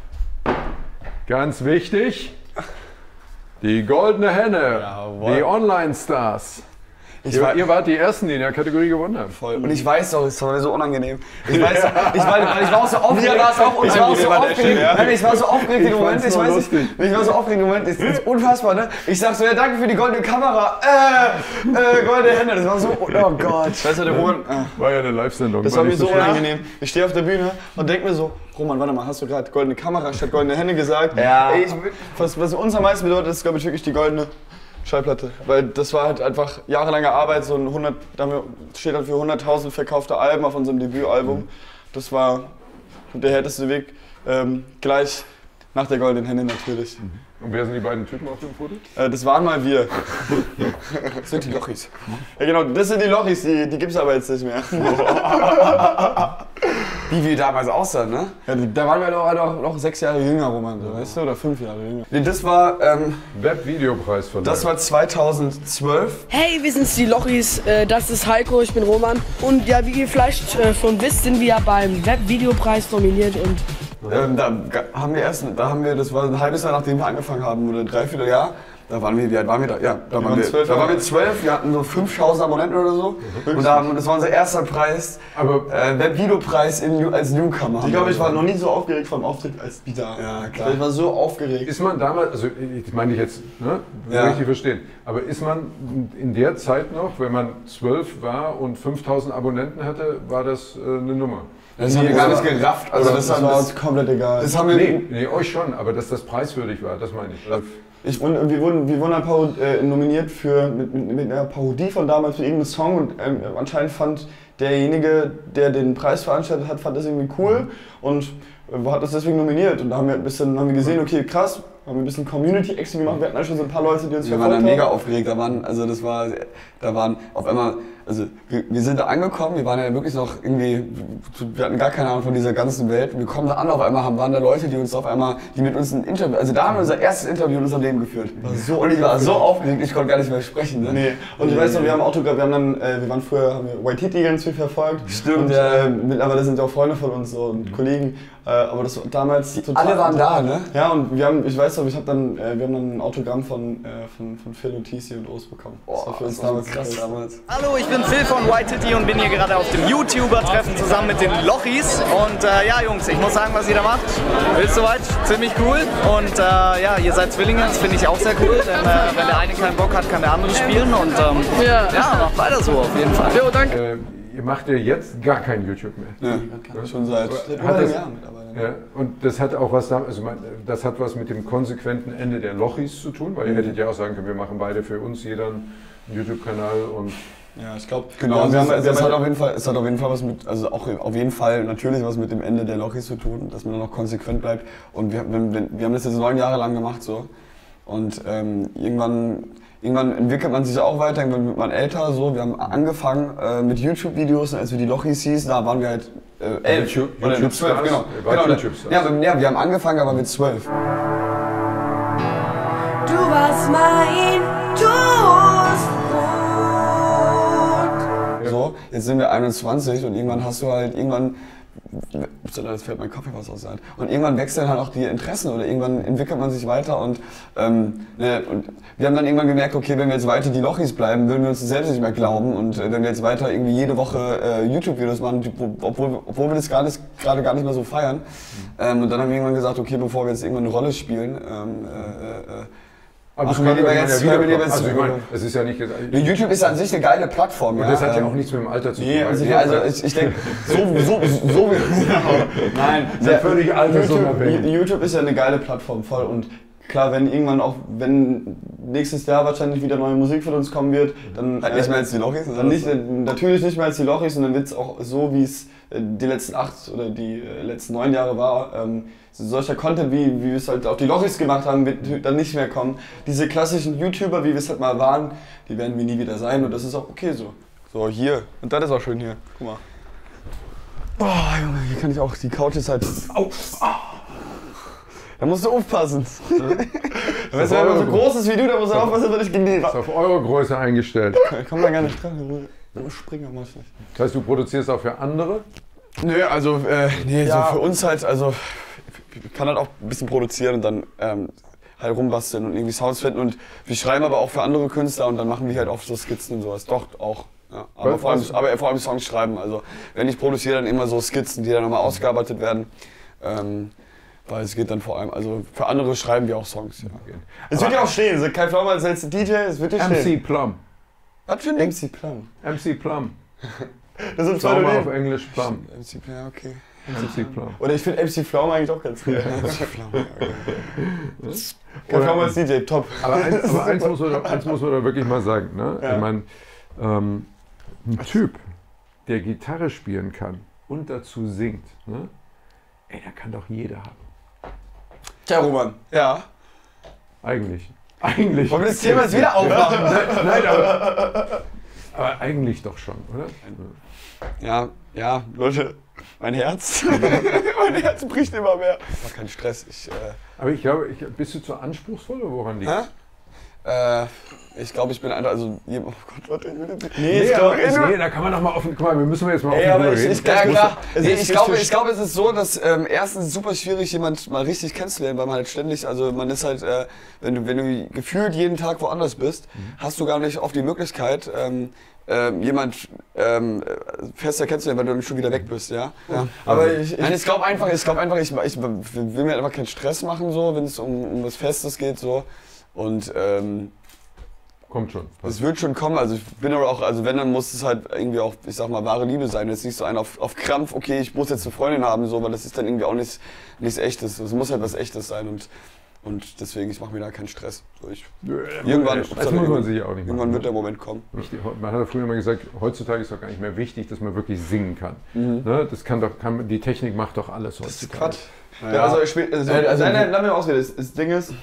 Ganz wichtig, die Goldene Henne, Jawohl. die Online-Stars. Ich Ihr, war, ihr wart die Ersten, die in der Kategorie gewonnen haben. Voll. Und ich weiß doch, es war mir so unangenehm. Ich weiß, ich, war, ich war auch so aufgeregt. War es auch, ich war auch so aufgeregt. Ja. Ich war so aufgeregt im Moment. Ich weiß nicht. Ich war so aufgeregt im Moment. Das ist unfassbar, ne? Ich sag so, ja, danke für die goldene Kamera. Äh, äh, goldene Hände. Das war so, oh Gott. Weißt du, der Roman. Äh. War ja eine Live-Sendung. Das war mir so unangenehm. Ich stehe auf der Bühne und denk mir so, Roman, warte mal, hast du gerade goldene Kamera statt goldene Hände gesagt? Ja. Ey, ich, was, was uns am meisten bedeutet, ist, glaube ich, wirklich die goldene Schallplatte, weil das war halt einfach jahrelange Arbeit, so ein hundert, da steht dann für hunderttausend verkaufte Alben auf unserem Debütalbum. Das war der härteste Weg, ähm, gleich nach der Goldenen Henne natürlich. Und wer sind die beiden Typen auf dem Foto? Äh, das waren mal wir. Das sind die Lochis. Ja genau, das sind die Lochis, die, die gibt's aber jetzt nicht mehr. Wie wir damals aussahen, ne? Ja, da waren wir doch noch, noch sechs Jahre jünger, Roman, so, weißt du, oder fünf Jahre jünger. Nee, das war, ähm, Webvideopreis von das war zweitausendzwölf. Hey, wir sind's, die Lochis, äh, das ist Heiko, ich bin Roman. Und ja, wie ihr vielleicht äh, schon wisst, sind wir ja beim Webvideopreis nominiert und Ähm, da haben wir erst, da haben wir, das war ein halbes Jahr nachdem wir angefangen haben, oder dreiviertel Jahr. Da waren wir, wie alt waren wir da? Ja, da wir waren wir zwölf. Da waren wir zwölf, wir hatten so fünftausend Abonnenten oder so. Mhm. Und da haben, das war unser erster Preis, Aber äh, Webvideopreis in, als Newcomer. Ich glaube, ich war noch nie so aufgeregt vom Auftritt als wieder. Ja, klar. Ich war so aufgeregt. ist man damals, also ich meine ich jetzt, ne, Ja. richtig verstehen, aber ist man in der Zeit noch, wenn man zwölf war und fünftausend Abonnenten hatte, war das äh, eine Nummer? das haben wir gar nicht gerafft. Also Also das, das, das war uns komplett egal. das haben wir, Nee, nee, euch schon, aber dass das preiswürdig war, das meine ich. Ich, und wir wurden, wir wurden dann Parod äh, nominiert für, mit, mit, mit einer Parodie von damals für irgendeinen Song und ähm, anscheinend fand derjenige, der den Preis veranstaltet hat, fand das irgendwie cool und äh, hat uns deswegen nominiert. Und da haben wir ein bisschen haben wir gesehen, okay, krass, haben wir ein bisschen Community-Action gemacht. Wir hatten halt schon so ein paar Leute, die uns wir waren verfolgt da haben. mega aufgeregt. Da waren, also das war, da waren auf einmal, also wir, wir sind da angekommen, wir waren ja wirklich noch irgendwie, wir hatten gar keine Ahnung von dieser ganzen Welt. Wir kommen da an, auf einmal haben, waren da Leute, die uns auf einmal, die mit uns ein Interview, also da haben wir unser erstes Interview in unserem Leben geführt. So, und ich war so aufgeregt, ich konnte gar nicht mehr sprechen. Ne? Nee, und ich weiß noch, wir haben Autograph, wir haben dann, äh, wir waren früher, haben wir Waititi ganz viel verfolgt. Stimmt. Und äh, mittlerweile sind ja auch Freunde von uns so, und Kollegen. Äh, aber das war damals total. Alle waren da, ne? Ja, und wir haben, ich weiß noch, ich hab dann, äh, wir haben dann ein Autogramm von, äh, von, von Phil und T C und O's bekommen. Das war für uns damals krass damals. Hallo, ich bin Phil von Waititi und bin hier gerade auf dem YouTuber-Treffen zusammen mit den Lochis. Und äh, ja, Jungs, ich muss sagen, was ihr da macht, ist soweit ziemlich cool. Und äh, ja, ihr seid Zwillinge, das finde ich auch sehr cool. Denn äh, wenn der eine keinen Bock hat, kann der andere spielen. Und ähm, ja. ja, macht weiter so auf jeden Fall. Jo, danke. Äh, ihr macht ja jetzt gar kein YouTube mehr. Ja, schon seit, seit über Hat einem das- Jahr mittlerweile. Ja, und das hat auch was, da- also mein, das hat was mit dem konsequenten Ende der Lochis zu tun, weil ihr hättet ja auch sagen können, wir machen beide für uns jeder einen YouTube-Kanal und Ja, ich glaube, Genau, ja, also wir es, haben, es, wir hat haben auf jeden Fall, es hat auf jeden Fall was mit, also auch auf jeden Fall natürlich was mit dem Ende der Lochis zu tun, dass man noch konsequent bleibt. Und wir, wir, wir haben das jetzt neun Jahre lang gemacht so. Und ähm, irgendwann, irgendwann entwickelt man sich auch weiter, irgendwann wird man älter so. Wir haben angefangen äh, mit YouTube-Videos, als wir die Lochis hießen, da waren wir halt äh, elf YouTube- oder YouTube zwölf, Stars? genau. Ihr wart genau YouTube Stars. ja, wir, ja, wir haben angefangen, aber mit zwölf. Du warst mein Toastbrot. So, jetzt sind wir einundzwanzig und irgendwann hast du halt, irgendwann, jetzt fällt mein Kaffeewasser aus der Hand. Und irgendwann wechseln halt auch die Interessen oder irgendwann entwickelt man sich weiter und, ähm, ne, und wir haben dann irgendwann gemerkt, okay, wenn wir jetzt weiter die Lochis bleiben, würden wir uns das selbst nicht mehr glauben und äh, wenn wir jetzt weiter irgendwie jede Woche äh, YouTube-Videos machen, die, wo- obwohl, obwohl wir das gar nicht, gerade gar nicht mehr so feiern. Ähm, und dann haben wir irgendwann gesagt, okay, bevor wir jetzt irgendwann eine Rolle spielen, ähm, äh, äh, aber Machen es wir kann lieber irgendwann jetzt- ja können wir wiederkommen. lieber jetzt- Also ich meine, es ist ja nicht gesagt. Nee, YouTube ist an sich eine geile Plattform. Und ja, das hat ja ähm, auch nichts mit dem Alter zu tun. Nee, weil also, ihr- also ich, ich denke, so, so, so, so wie. Nein, Ist ja völlig YouTube, altersunabhängig. YouTube ist ja eine geile Plattform, voll. Und klar, wenn irgendwann auch, wenn nächstes Jahr wahrscheinlich wieder neue Musik von uns kommen wird, dann Halt nicht mehr als die Lochis? Dann nicht, natürlich nicht mehr als die Lochis und dann wird es auch so, wie es die letzten acht oder die letzten neun Jahre war. Ähm, solcher Content, wie, wie wir es halt auch die Lochis gemacht haben, wird dann nicht mehr kommen. Diese klassischen YouTuber, wie wir es halt mal waren, die werden wir nie wieder sein und das ist auch okay so. So, hier. Und das ist auch schön hier. Guck mal. Boah, Junge, hier kann ich auch, die Couch ist halt... Au! Oh. Da musst du aufpassen. Ja. Wenn es so groß ist wie du, da musst du aufpassen, wenn ich gegen die... Ist auf eure Größe eingestellt. Ich komm da gar nicht dran. Springen mach ich nicht. Das heißt, du produzierst auch für andere? Nö, also, äh, nee, Ja. so für uns halt, also, ich kann halt auch ein bisschen produzieren und dann ähm, halt rumbasteln und irgendwie Sounds finden und wir schreiben aber auch für andere Künstler und dann machen wir halt auch so Skizzen und sowas. Doch, auch. Ja. Aber, vor allem, aber vor allem Songs schreiben. Also, wenn ich produziere, dann immer so Skizzen, die dann nochmal ausgearbeitet werden. Ähm, Weil es geht dann vor allem, also für andere schreiben wir auch Songs. Ja. Es wird ja auch stehen, so Kai Pflaume als letzter D J, es wird ja stehen. M C Plum. Was für ein M C Plum? M C Plum. Das ist ein Pflaume auf Pseudonym. Englisch Plum. M C Plum, ja, okay. M C Plum. Oder ich finde M C Pflaume eigentlich auch ganz geil. M C Pflaume, okay. Kai Pflaume als D J, top. Aber, eins, aber eins, muss man, eins muss man da wirklich mal sagen. Ne? Ja. Ich meine, ähm, ein Typ, der Gitarre spielen kann und dazu singt, ne? Ey, der kann doch jeder haben. Tja, Roman. Ja. Eigentlich. Eigentlich. Wollen wir das Thema jetzt wieder aufmachen? Nein, nein aber, aber eigentlich doch schon, oder? Ja, ja, Leute, mein Herz. mein Herz bricht immer mehr. War kein Stress. Ich, äh, Aber ich glaube, ich, bist du zu anspruchsvoll oder woran liegt es? äh, ich glaube, ich bin einfach, also, oh Gott, Leute, ich will jetzt nicht. Nee, ich aber, glaub, nee, da kann man doch mal offen, guck mal, wir müssen jetzt mal offen Ey, aber drüber ich, reden. ich, ja, klar. Also Nee, ich, ich glaube, glaube- ich glaube, es ist so, dass ähm, erstens ist super schwierig, jemand mal richtig kennenzulernen, weil man halt ständig, also man ist halt, äh, wenn du, wenn du gefühlt jeden Tag woanders bist, Mhm. hast du gar nicht oft die Möglichkeit, ähm, ähm, jemand ähm, fester kennenzulernen, weil du dann schon wieder weg bist, ja. ja. Aber ich, ich, Nein, ich glaube einfach, ich glaube einfach, ich, ich will mir einfach keinen Stress machen, so, wenn es um, um was Festes geht, so. Und ähm, Kommt schon. es wird schon kommen, also ich bin aber auch, also wenn, dann muss es halt irgendwie auch, ich sag mal, wahre Liebe sein. Jetzt nicht so ein auf, auf Krampf, okay, ich muss jetzt eine Freundin haben, so, weil das ist dann irgendwie auch nichts, nichts Echtes. Es muss halt was Echtes sein und, und deswegen, ich mache mir da keinen Stress. So, ich, irgendwann, das muss man sich auch nicht irgendwann machen. wird der Moment kommen. Richtig. Man hat ja früher immer gesagt, heutzutage ist doch gar nicht mehr wichtig, dass man wirklich singen kann. Mhm. Ne? Das kann doch, kann, die Technik macht doch alles heutzutage. Das ist Quatsch. Ja. Ja, also, ich spiel, also, Äh, also- nein, nein, lass mich ausreden. Das, das Ding ist,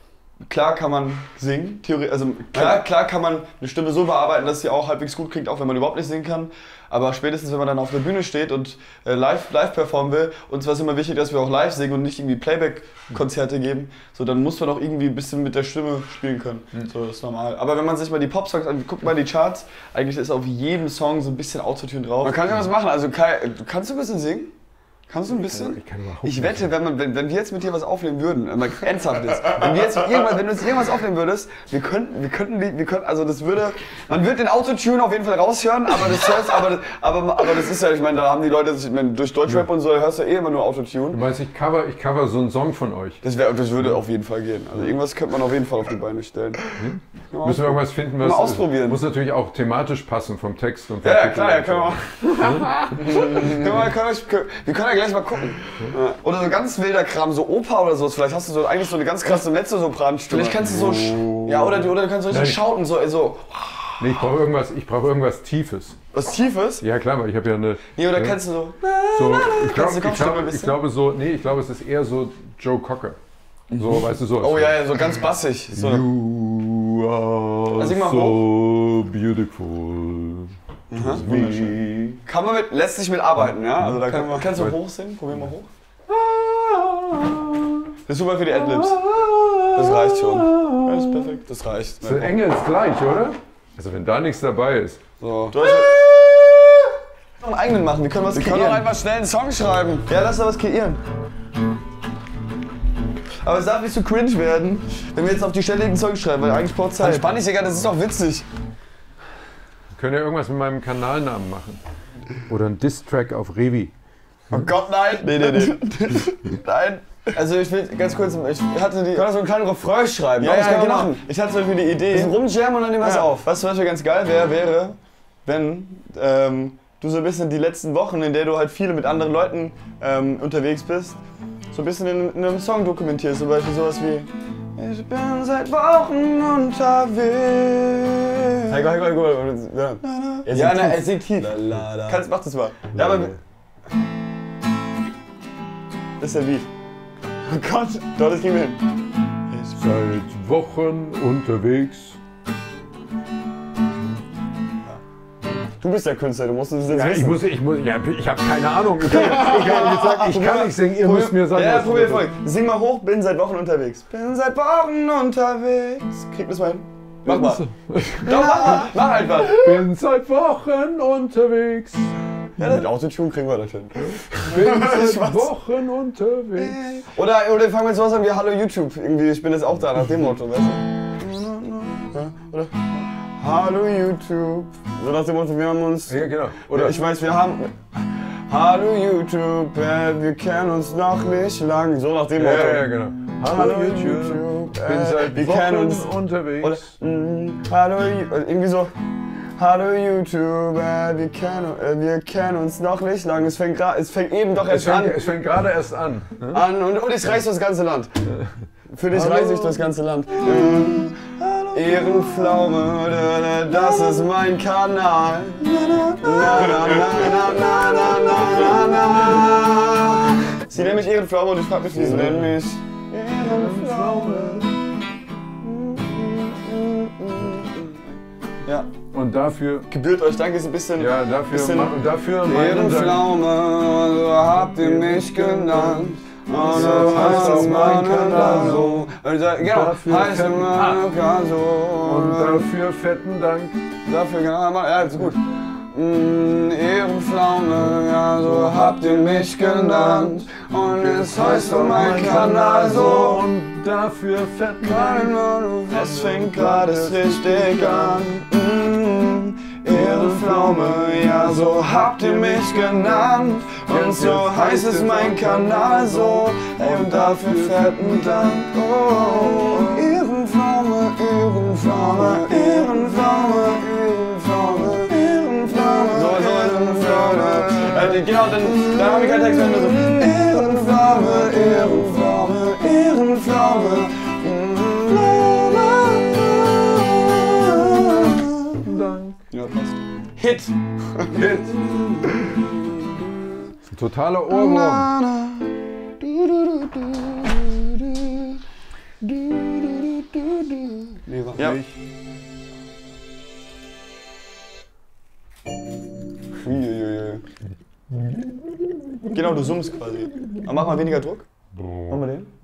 klar kann man singen, Theorie, also klar, klar kann man eine Stimme so bearbeiten, dass sie auch halbwegs gut klingt, auch wenn man überhaupt nicht singen kann. Aber spätestens, wenn man dann auf der Bühne steht und äh, live, live performen will, uns war es immer wichtig, dass wir auch live singen und nicht irgendwie Playback-Konzerte geben, so dann muss man auch irgendwie ein bisschen mit der Stimme spielen können. So, das ist normal. Aber wenn man sich mal die Pop-Songs anguckt, guckt mal die Charts, eigentlich ist auf jedem Song so ein bisschen Autotune drauf. Man kann ja was machen, also Kai, kannst du ein bisschen singen? Kannst du ein bisschen? Ich kann überhaupt Ich nicht wette, wenn, man, wenn, wenn wir jetzt mit dir was aufnehmen würden, mal ernsthaft ist, wenn wir jetzt irgendwas, wenn du jetzt irgendwas aufnehmen würdest, wir könnten, wir könnten, die- wir könnten, also das würde, man wird den Autotune auf jeden Fall raushören, aber das hörst, aber, das- aber, aber das ist ja, ich meine, da haben die Leute, ich meine, durch Deutschrap und so hörst du eh immer nur Du Autotune. meinst, ich cover, ich cover so einen Song von euch. Das wäre, das würde auf jeden Fall gehen. Also irgendwas könnte man auf jeden Fall auf die Beine stellen. Ja, Müssen wir irgendwas finden, was Mal ausprobieren. muss natürlich auch thematisch passen vom Text und vom ja, ja, Titel klar, ja, und können so. wir mal. können wir, können wir, wir können ja gleich mal gucken. Ja. Oder so ganz wilder Kram, so Oper oder so. Vielleicht hast du so eigentlich so eine ganz krasse Mezzo-Sopran-Stimme. Vielleicht kannst du so, sch- ja, oder, du- oder du kannst so richtig Nein. schauten, so, so Nee, ich brauche irgendwas, ich brauche irgendwas Tiefes. was Tiefes. Ja klar, weil ich habe ja eine. Nee, oder ne, kannst du so, so, ich, glaub, Kannst du ich, Kopfstimme ein glaube, ich bisschen? glaube so, nee, ich glaube es ist eher so Joe Cocker. So, weißt du so. oh ja, ja, so ganz bassig. So. You are Also sing mal so beautiful. Me. Kann man mit, lässt sich mit arbeiten, ja? Also da kann man, kannst du hoch singen? Probier mal hoch. Das ist super für die Adlibs. Das reicht schon. Das ist perfekt, das reicht. Das ist engelsgleich, oder? Also wenn da nichts dabei ist. So. Du hast einen eigenen machen, wir können was kreieren. Wir können auch einfach schnell einen Song schreiben. Ja, lass doch was kreieren. Aber es darf nicht so cringe werden, wenn wir jetzt auf die Stelle einen Song schreiben, weil eigentlich braucht Zeit. Spann dich, Digga, das ist doch witzig. Wir können ja irgendwas mit meinem Kanalnamen machen. Oder ein Diss-Track auf Revi. Oh Gott, nein! Nee, nee, nee. Nein! Also ich will ganz kurz, ich hatte die... Kann so einen kleinen Refrain schreiben? Ja, ja, genau. Machen. Ich hatte zum Beispiel die Idee... Ein rumjammen und dann nehmen wir es auf. Was zum Beispiel ganz geil wäre, wäre, wenn ähm, du so ein bisschen die letzten Wochen, in der du halt viele mit anderen Leuten ähm, unterwegs bist, so ein bisschen in, in einem Song dokumentierst. Zum Beispiel sowas wie... Ich bin seit Wochen unterwegs. Heiko, Heiko, Heiko. Ja, er ja, na, er singt tief. Kannst, mach das mal. Ja, aber... Das ist der Beat. Oh Gott, dort ist niemand hin. Seit Wochen unterwegs. Du bist der Künstler, du musst es jetzt Ja, wissen. ich muss, ich muss, ja, ich habe keine Ahnung. Ich habe hab gesagt, ich kann nicht singen, ihr müsst mir sagen, Ja, was probier ihr voll. Sing mal hoch, bin seit Wochen unterwegs. Bin seit Wochen unterwegs. Krieg das mal hin. Mach mal. Doch, mach mal. Mach einfach. Bin seit Wochen unterwegs. Ja, mit Autotune kriegen wir das hin. Bin seit Wochen unterwegs. Oder, oder fangen wir jetzt was an wie Hallo YouTube. Irgendwie, ich bin jetzt auch da nach dem Motto, weißt du? Ja, oder? Hallo YouTube. So nach dem Motto, wir haben uns... Ja, genau. Oder Ich weiß, wir haben... Hallo YouTube, äh, wir kennen uns noch nicht lang. So nach dem ja, Motto. ja, ja, genau. Hallo YouTube, bin äh, seit wir Wochen kennen uns unterwegs. Oder, mh, hallo, Ju- irgendwie so. Hallo YouTube, äh, wir, kennen, äh, wir kennen uns noch nicht lang. Es fängt, gra- es fängt eben doch es erst fängt, an. es fängt gerade erst an. Ne? an und, und ich reise das ganze Land. Für dich reise ich das ganze Land. Ähm, Ehrenpflaume, das ist mein Kanal. Na, na, na, na, na, na, na, na, na. Sie nennen mich Ehrenpflaume und ich frage mich, wie sie nennen mich. Ehrenpflaume. Ja. Und dafür, Gebührt euch, danke, ist ein bisschen. ja, dafür, bisschen ma- und dafür meinen unser- Ehrenpflaume, so habt ihr mich genannt. Und das so heißt heißt auch es mein mein Kanal Kanal so. so. Und da- Genau, Dafür heißt es fetten- mein Kanal so. und dafür fetten Dank. Dafür, genau, ja, ist gut. Mm, Ehrenpflaume, ja, so habt ihr mich genannt. Und es heißt so mein Kanal so. Und dafür fetten Dank. Es fängt gerade richtig an. Mm, Ehrenpflaume, ja, so habt ihr mich genannt. Und so heißt es mein Kanal so. Ey, und dafür fetten Dank. Oh, Ehrenpflaume, Ehrenpflaume, Ehrenpflaume, Ehrenpflaume, Ehrenpflaume. So, so, Ehrenpflaume. Äh, genau, dann, dann haben wir keinen Text mehr. So. Ehrenpflaume, Ehrenpflaume, Ehrenpflaume. Dank. Ja, passt. Hit! Hit. Totaler Ohrwurm. Ja. Uiuiui. Genau, du summst quasi. Aber mach mal weniger Druck. Machen wir den.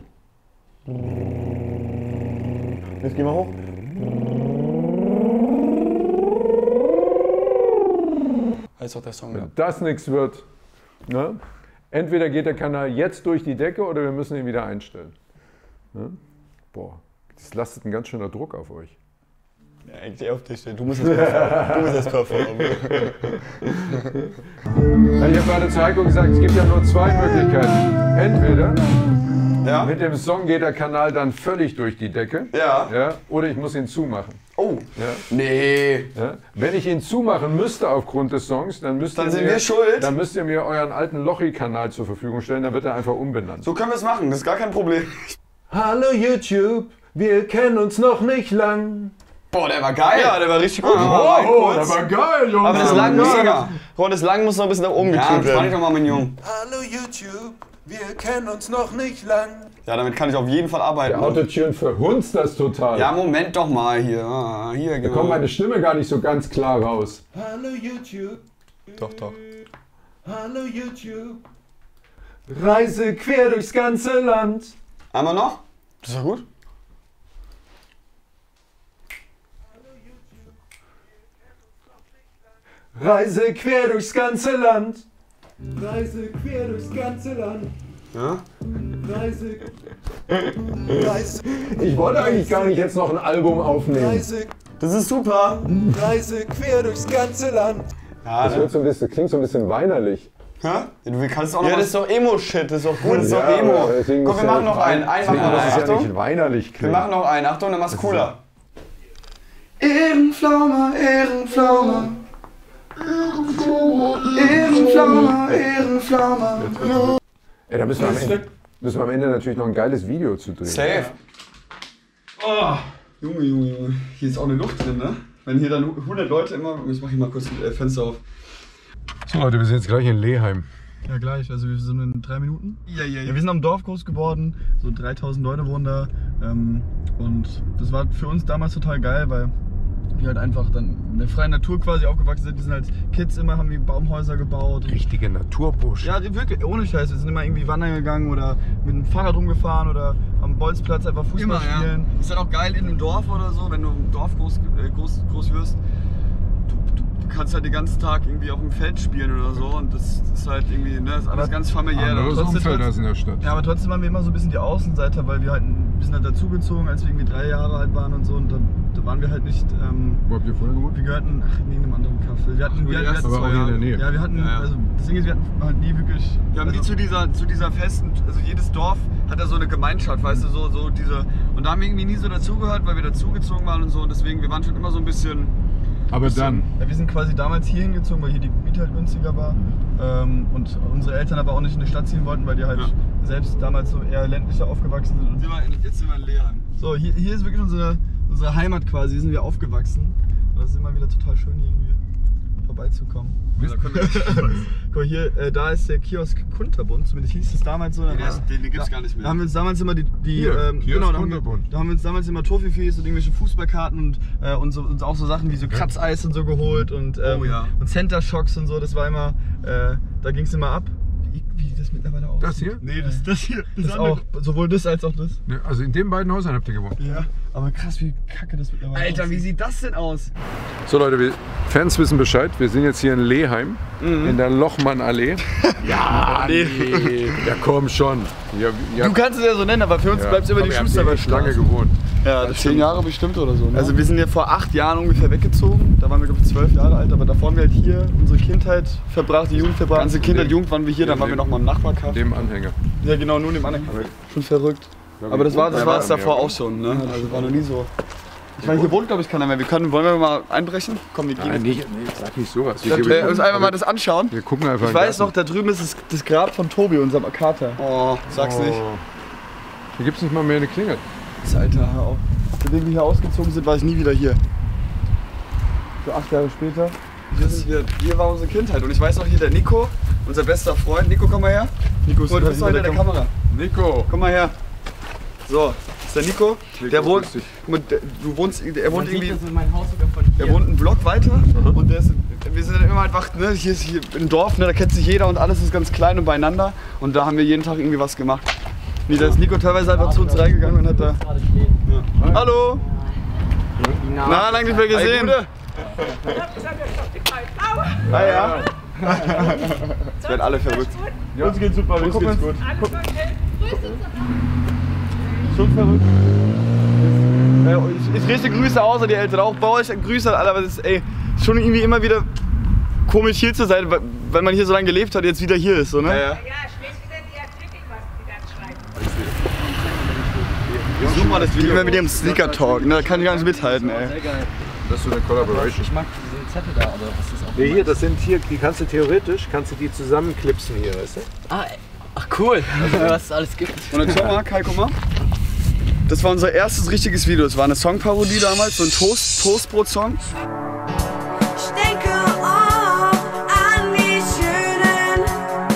Jetzt geh mal hoch. Heißt doch der Song, ja. Wenn das nichts wird, ne? Entweder geht der Kanal jetzt durch die Decke oder wir müssen ihn wieder einstellen. Ne? Boah, das lastet ein ganz schöner Druck auf euch. Ja, eigentlich eher auf dich. Du musst jetzt performen. Du musst jetzt performen. Ja, ich habe gerade zu Heiko gesagt, es gibt ja nur zwei Möglichkeiten. Entweder Ja? mit dem Song geht der Kanal dann völlig durch die Decke. Ja. Ja, oder ich muss ihn zumachen. Oh. Ja. Nee. Ja. Wenn ich ihn zumachen müsste aufgrund des Songs, dann müsst, Dann ihr, sind mir, wir schuld. dann müsst ihr mir euren alten Lochi-Kanal zur Verfügung stellen, dann wird er einfach umbenannt. So können wir es machen, das ist gar kein Problem. Hallo YouTube, wir kennen uns noch nicht lang. Boah, der war geil. Ja, der war richtig gut. Oh, das war geil, Junge. Aber das Lang muss noch, Ron, das Lang muss noch ein bisschen nach oben gekühlt werden. Ja, doch mal, mein Junge. Hallo YouTube, wir kennen uns noch nicht lang. Ja, damit kann ich auf jeden Fall arbeiten. Der Autotune verhunzt das total. Ja, Moment doch mal hier. Ah, hier, Da genau. kommt meine Stimme gar nicht so ganz klar raus. Hallo YouTube, Doch, doch. hallo YouTube. Reise quer durchs ganze Land. Einmal noch? Das ist ja gut. Reise quer durchs ganze Land. Reise quer durchs ganze Land. Ja? Reise, Reise, Ich wollte eigentlich gar nicht jetzt noch ein Album aufnehmen. Reise, Das ist super. Reise quer durchs ganze Land. Ja, Das, ne? wird so ein bisschen, klingt so ein bisschen weinerlich. Hä? Ja, du kannst auch noch. Ja, das ist doch Emo-Shit. Das ist doch gut. Das ist doch Ja, Emo. deswegen Komm, muss wir ja machen noch einen. Einen machen Deswegen wir noch. muss es ja Achtung. nicht weinerlich Wir klingen. machen noch einen. Achtung, dann mach's cooler. Ehrenpflaume, Ehrenpflaume. Ehrenpflaume, Ehrenpflaume. Ey, da müssen wir, am Ende, müssen wir am Ende natürlich noch ein geiles Video zu drehen. Safe. Oh, Junge, Junge, Junge. Hier ist auch eine Luft drin, ne? Wenn hier dann hundert Leute immer... Ich mach hier mal kurz das Fenster auf. So Leute, wir sind jetzt gleich in Leheim. Ja gleich, also wir sind in drei Minuten. Ja, ja, Ja, wir sind am Dorf groß geworden, so dreitausend Leute wohnen da. Ähm, und das war für uns damals total geil, weil wir halt einfach dann in der freien Natur quasi aufgewachsen sind. Wir sind als Kids immer, haben wir Baumhäuser gebaut. Richtige Naturbursche. Ja, die wirklich, ohne Scheiß. Wir sind immer irgendwie wandern gegangen oder mit dem Fahrrad rumgefahren oder am Bolzplatz einfach Fußball Immer, spielen. ja. Ist halt auch geil in einem Dorf oder so, wenn du im Dorf groß, äh, groß, groß wirst. Du, du, du kannst halt den ganzen Tag irgendwie auf dem Feld spielen oder so und das ist halt irgendwie, ne, das ist alles ganz familiär. Anderes trotzdem- Umfeld als in der Stadt. Ja, aber trotzdem waren wir immer so ein bisschen die Außenseiter, weil wir halt, wir sind halt dazugezogen, als wir irgendwie drei Jahre alt waren und so und dann, da waren wir halt nicht, ähm, Wo habt ihr vorher gewohnt? wir gehörten, ach, in irgendeinem anderen Kaffee. Wir hatten, Ach, wir, die hatten- wir ersten hatten Aber auch hier in der Nähe. Ja, wir hatten, Ja, ja. also das Ding ist, wir hatten halt nie wirklich... Wir haben also, die zu dieser, zu dieser festen, also jedes Dorf hat da so eine Gemeinschaft, weißt du, so, so diese, und da haben wir irgendwie nie so dazugehört, weil wir dazugezogen waren und so und deswegen, wir waren schon immer so ein bisschen, Aber dann, Ja, wir sind quasi damals hier hingezogen, weil hier die Miete halt günstiger war ähm, und unsere Eltern aber auch nicht in die Stadt ziehen wollten, weil die halt Ja. selbst damals so eher ländlicher aufgewachsen sind. Und sind wir in, jetzt sind wir in Leheim. so, hier, hier ist wirklich unsere, unsere Heimat quasi, hier sind wir aufgewachsen. Und das ist immer wieder total schön, hier irgendwie vorbeizukommen. Da können wir nicht Guck mal, hier, äh, da ist der Kiosk Kunterbund, zumindest hieß es damals so. Da Den, war- den, den gibt's da, gar nicht Da mehr. haben wir uns damals immer die, die Hier, ähm, Kiosk genau, da haben, wir, Kunterbund. da haben wir uns damals immer Toffifees und irgendwelche Fußballkarten und, äh, und, so, und auch so Sachen wie so Kratzeis und so geholt und, ähm, Oh ja. und Center Shocks und so, das war immer, äh, da ging es immer ab. Wie, wie das mittlerweile aussieht. das hier? Nee, das, das hier, Das auch, sowohl das als auch das. Ne, also in den beiden Häusern habt ihr gewohnt. Ja, aber krass, wie kacke das mittlerweile Alter, wie aussieht. sieht das denn aus? So Leute, wir Fans wissen Bescheid. Wir sind jetzt hier in Leheim, in der Lochmann-Allee. Ja, nee. Ja, komm schon. Ja, ja, Du kannst es ja so nennen, aber für uns ja. bleibt es immer die Aber ihr habt hier nicht lange Schusterbergstraße. gewohnt. Ja, das Zehn Jahre bestimmt oder so, ne? Also wir sind ja vor acht Jahren ungefähr weggezogen. Da waren wir glaube ich zwölf Jahre alt, aber davor haben wir halt hier unsere Kindheit verbracht, die Jugend verbracht. ganze Kindheit, Jugend waren wir hier, dann in waren wir dem- noch mal im Nachbarkaff. Dem Anhänger. Ja genau, nur dem anderen. Schon verrückt. Aber das war das war es davor auch schon, ne? Also war noch nie so. Ich meine, hier wohnt glaube ich keiner mehr. Wir können, wollen wir mal einbrechen? Komm, wir gehen. Nein, nicht, nee, sag nicht sowas. Wir Wir, wir uns einfach mal das anschauen. wir gucken einfach Ich in den weiß noch, Garten. da drüben ist das, das Grab von Tobi, unserem Kater. Oh, sag's nicht. Oh. Hier gibt es nicht mal mehr eine Klingel. Alter, hör auf. Seitdem wir hier ausgezogen sind, war ich nie wieder hier. So acht Jahre später. Hier, sind wir, hier war unsere Kindheit und ich weiß auch hier der Nico, unser bester Freund. Nico, komm mal her. Nico ist Oh, du bist doch hinter der Kamera. Nico! Komm mal her. So, das ist der Nico. Der wohnt, grüß dich. guck mal, der- du wohnst, er wohnt irgendwie, das in mein Haus sogar von er wohnt einen Block weiter und der ist, wir sind dann immer einfach, ne, hier ist hier ein Dorf, ne, da kennt sich jeder und alles ist ganz klein und beieinander und da haben wir jeden Tag irgendwie was gemacht. Wie, da ist Nico teilweise einfach zu uns reingegangen und hat da, ja. Hallo, na, lange nicht mehr gesehen. Ah ja. Jetzt werden alle verrückt. Ja. Uns geht's super, uns geht's gut. Schon verrückt. Äh, ich, ich richte Grüße aus an die Eltern, auch bei euch Grüße, Alter, aber das ist ey, schon irgendwie immer wieder komisch hier zu sein, weil, weil man hier so lange gelebt hat, jetzt wieder hier ist, so, ne? Ja, ja. Ja, Schleswig die Artikel, was die dann schreiben. Such mal das Video. Immer mit dem Sneaker Talk, ne? Da kann ich gar nicht mithalten, ey. Das ist so eine Collaboration. Ich mag diese Zettel da, aber was ist auch. Nee, hier, das sind hier, die kannst du theoretisch, kannst du die zusammenklipsen hier, weißt du? Ah, ach cool, was es alles gibt. Und jetzt schau mal, Kai, guck mal. Das war unser erstes richtiges Video. Es war eine Songparodie damals, so ein Toast, Toastbrot-Song. Ich denke auch an die schönen,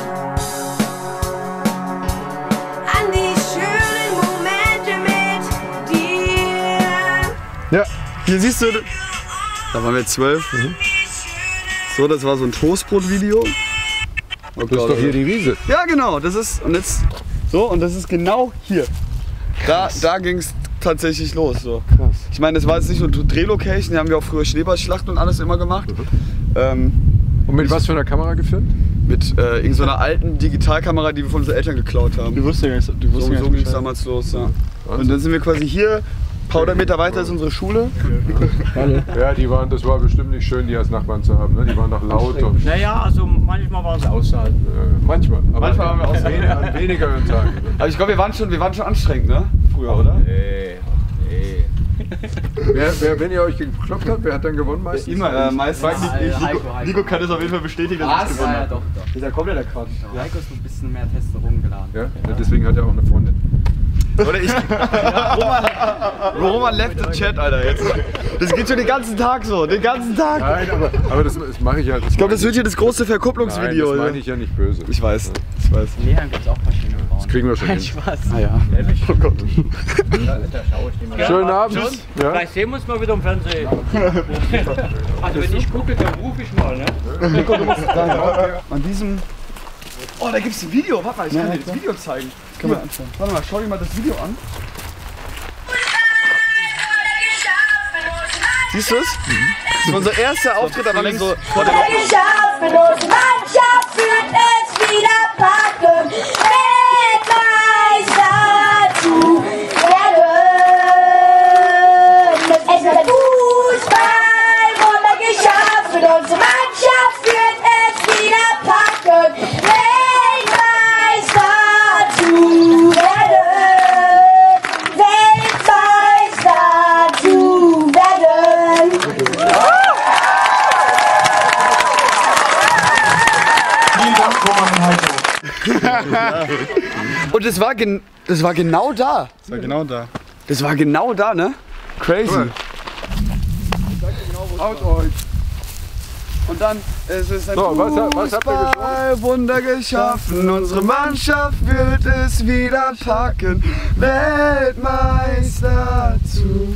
an die schönen Momente mit dir. Ja, hier siehst du, da waren wir zwölf. So, das war so ein Toastbrot-Video. Oh Das ist doch hier die Wiese. Ja, genau, das ist, und jetzt, so, und das ist genau hier. Da, da ging es tatsächlich los. So. Krass. Ich meine, das war jetzt nicht nur Drehlocation, die haben wir auch früher Schneeballschlachten und alles immer gemacht. Ähm, Und mit was für einer Kamera gefilmt? mit äh, irgendeiner so einer alten Digitalkamera, die wir von unseren Eltern geklaut haben. Du wusstest ja nicht, du So, wusstest ja so nicht ging es Bescheid. damals los. Ja. Und dann sind wir quasi hier, ein paar hundert Meter weiter ist unsere Schule. Ja, die waren, das war bestimmt nicht schön, die als Nachbarn zu haben. Ne? Die waren doch laut und Naja, also manchmal war es aushalten. äh, manchmal. Aber Manchmal waren wir auch so. wen- an weniger Tagen. Aber ich glaube, wir waren schon, wir waren schon anstrengend, ne? Früher, oder? Nee, nee. Wer, wer, wenn ihr euch gekloppt habt, wer hat dann gewonnen meistens? Immer, äh, meistens. Weiß ich nicht. Nico, Heiko, Heiko. Nico kann das auf jeden Fall bestätigen, dass ich Was? gewonnen Ja, ja, habe. doch, doch. Das ist ja kompletter Quatsch. Heiko ist ein bisschen mehr Testosteron geladen. Ja? Ja, deswegen hat er auch eine Freundin. Oder ich. Roman, Roman left the chat, Alter. Jetzt. Das geht schon den ganzen Tag so, den ganzen Tag. Nein, aber, aber das, das mache ich ja. Ich glaube, das wird hier das große Verkupplungsvideo. Nein, das meine ich ja nicht böse. Ich weiß, ich weiß. In Neheim gibt es auch verschiedene Bauern. Das kriegen wir schon hin. Spaß. Ah ja. Oh Gott. Schönen Abend. Ja. Vielleicht sehen wir uns mal wieder im Fernsehen. Also wenn ich gucke, dann rufe ich mal, ne? An diesem... Oh, da gibt's ein Video. Warte mal, ich kann dir das Video zeigen. Das können wir anschauen. Warte mal, schau dir mal das Video an. Siehst du es? Mhm. Das war unser erster Auftritt, aber längst so vor der Mannschaft führt es wieder packen. Weltmeister zu werden. Es wird Fußball Wunder geschafft und unsere Mannschaft führt es wieder packen. Weltmeister zu werden. Weltmeister zu werden. Und es war, gen das war genau da. Das war genau da. Das war genau da, ne? Crazy. Cool. Out euch. Und dann, es ist ein So, was, was habt ihr geschaut? Wunder geschaffen. Unsere Mannschaft wird es wieder packen, Weltmeister zu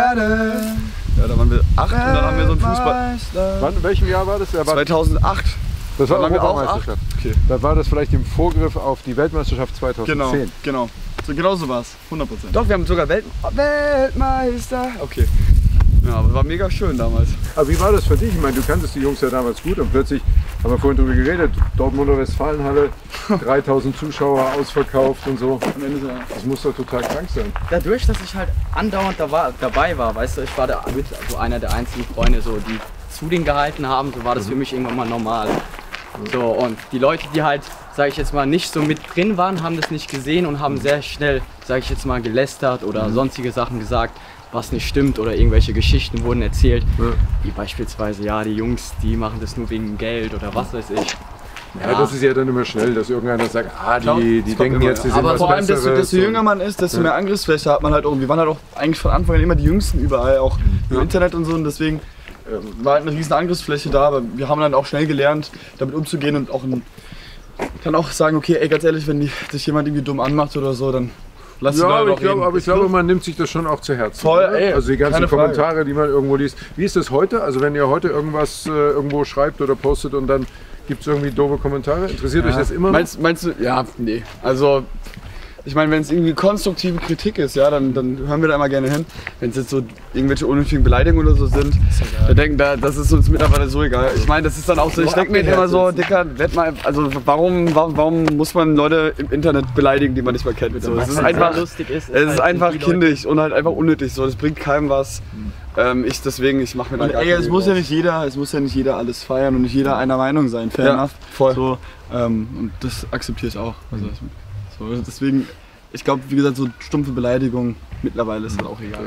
werden. Ja, da waren wir acht und dann haben wir so einen Fußball. Wann, in welchem Jahr war das? Ja, war, zweitausendacht. das war Dann haben wir auch Europameisterschaft. Okay. Da war das vielleicht im Vorgriff auf die Weltmeisterschaft zweitausendzehn. Genau, genau. So, genau so war es. hundert Prozent. Doch, wir haben sogar Welt Weltmeister. Okay. Ja, aber war mega schön damals. Aber wie war das für dich? Ich meine, du kanntest die Jungs ja damals gut und plötzlich haben wir vorhin drüber geredet. Dortmunder Westfalenhalle, dreitausend Zuschauer ausverkauft und so. Am Ende so, ja. Das muss doch total krank sein. Dadurch, dass ich halt andauernd da war, dabei war, weißt du, ich war da mit so einer der einzigen Freunde, so, die zu denen gehalten haben, so war das für mich irgendwann mal normal. So, und die Leute, die halt, sage ich jetzt mal, nicht so mit drin waren, haben das nicht gesehen und haben sehr schnell, sage ich jetzt mal, gelästert oder sonstige Sachen gesagt, was nicht stimmt, oder irgendwelche Geschichten wurden erzählt, Ja. wie beispielsweise, ja, die Jungs, die machen das nur wegen Geld oder was weiß ich. Ja, das ist ja dann immer schnell, dass irgendeiner sagt, ah, Klar, die, das die kommt denken immer, jetzt, die ja. sind Aber was vor allem, desto, Besseres. desto jünger man ist, desto mehr Angriffsfläche hat man halt auch. Wir waren halt auch eigentlich von Anfang an immer die Jüngsten überall, auch im Ja. Internet und so. Und deswegen äh, war halt eine riesen Angriffsfläche da. Aber wir haben dann auch schnell gelernt, damit umzugehen und auch ein, kann auch sagen, okay, ey, ganz ehrlich, wenn die, sich jemand irgendwie dumm anmacht oder so, dann lass die Ja, Leute aber doch ich, glaube, reden. aber ich glaube, man nimmt sich das schon auch zu Herzen. Voll, oder? ey, also die ganzen keine Frage. Kommentare, die man irgendwo liest. Wie ist das heute? Also wenn ihr heute irgendwas äh, irgendwo schreibt oder postet und dann gibt es irgendwie doofe Kommentare? Interessiert euch das immer noch? Meinst, meinst du, ja, nee. Also, ich meine, wenn es irgendwie konstruktive Kritik ist, ja, dann, dann hören wir da immer gerne hin. Wenn es jetzt so irgendwelche unnötigen Beleidigungen oder so sind, da denken, da, das ist uns mittlerweile so egal. Ich meine, das ist dann auch so, ich denke mir immer so, Dicker, werd mal, also warum, warum, warum muss man Leute im Internet beleidigen, die man nicht mal kennt? So, es ist einfach, lustig ist, es ist halt einfach die Leute- kindisch und halt einfach unnötig. So, das bringt keinem was. Ähm, ich deswegen, ich mache mir da Und gar ey, keine es muss ja draus. nicht jeder, es muss ja nicht jeder alles feiern und nicht jeder einer Meinung sein. Fair Ja, enough. voll. So, ähm, und das akzeptiere ich auch. Also, so, deswegen, ich glaube, wie gesagt, so stumpfe Beleidigungen mittlerweile ist halt auch egal.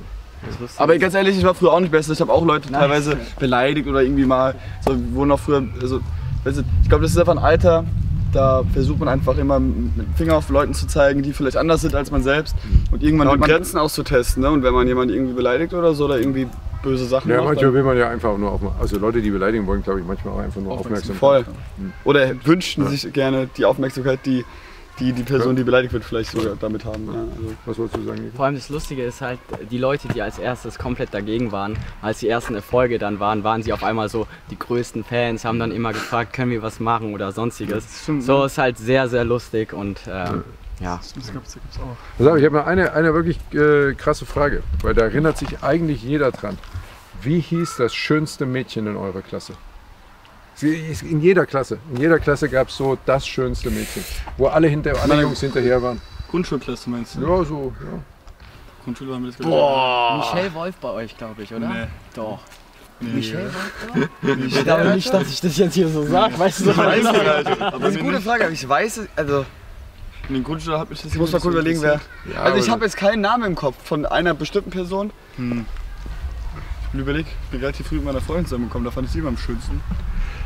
Aber ganz ehrlich, ich war früher auch nicht besser. Ich habe auch Leute teilweise beleidigt oder irgendwie mal, so, wir wurden auch früher, also, weißt du, ich glaube, das ist einfach ein Alter, da versucht man einfach immer mit dem Finger auf Leuten zu zeigen, die vielleicht anders sind als man selbst. Und irgendwann Und wird man Grenzen auszutesten, ne? Und wenn man jemanden irgendwie beleidigt oder so oder irgendwie böse Sachen Ja, macht, manchmal dann will man ja einfach nur aufmerksam. Also Leute, die beleidigen wollen, glaube ich, manchmal auch einfach nur aufmerksam. voll. Oder wünschen sich gerne die Aufmerksamkeit, die die, die Person, die beleidigt wird, vielleicht sogar damit haben. Ja, also. Was wolltest du sagen, Nico? Vor allem das Lustige ist halt, die Leute, die als erstes komplett dagegen waren, als die ersten Erfolge dann waren, waren sie auf einmal so die größten Fans, haben dann immer gefragt, können wir was machen oder sonstiges. stimmt, So ja. ist halt sehr, sehr lustig und ähm, ja. Das gibt's, das gibt's auch. Pass auf, ich habe noch eine, eine wirklich äh, krasse Frage, weil da erinnert sich eigentlich jeder dran. Wie hieß das schönste Mädchen in eurer Klasse? Sie ist in jeder Klasse, in jeder Klasse gab es so das schönste Mädchen, wo alle, hinter, alle Jungs hinterher waren. Grundschulklasse meinst du? Ja, so, ja. Grundschule haben wir das Boah. Michelle Wolf bei euch, glaube ich, oder? Nee. Doch. Nee, Michelle ja. Wolf? Ich glaube nicht, dass ich das jetzt hier so sage, weißt du? Ich weiß es nicht. Das ist eine gute Frage, aber ich weiß es, also In den Grundschule habe ich das ich muss mal kurz überlegen, wer. Ja, Also ich aber- habe jetzt keinen Namen im Kopf von einer bestimmten Person. Hm. Ich bin überlegt, ich bin relativ früh mit meiner Freundin zusammengekommen, da fand ich sie immer am schönsten.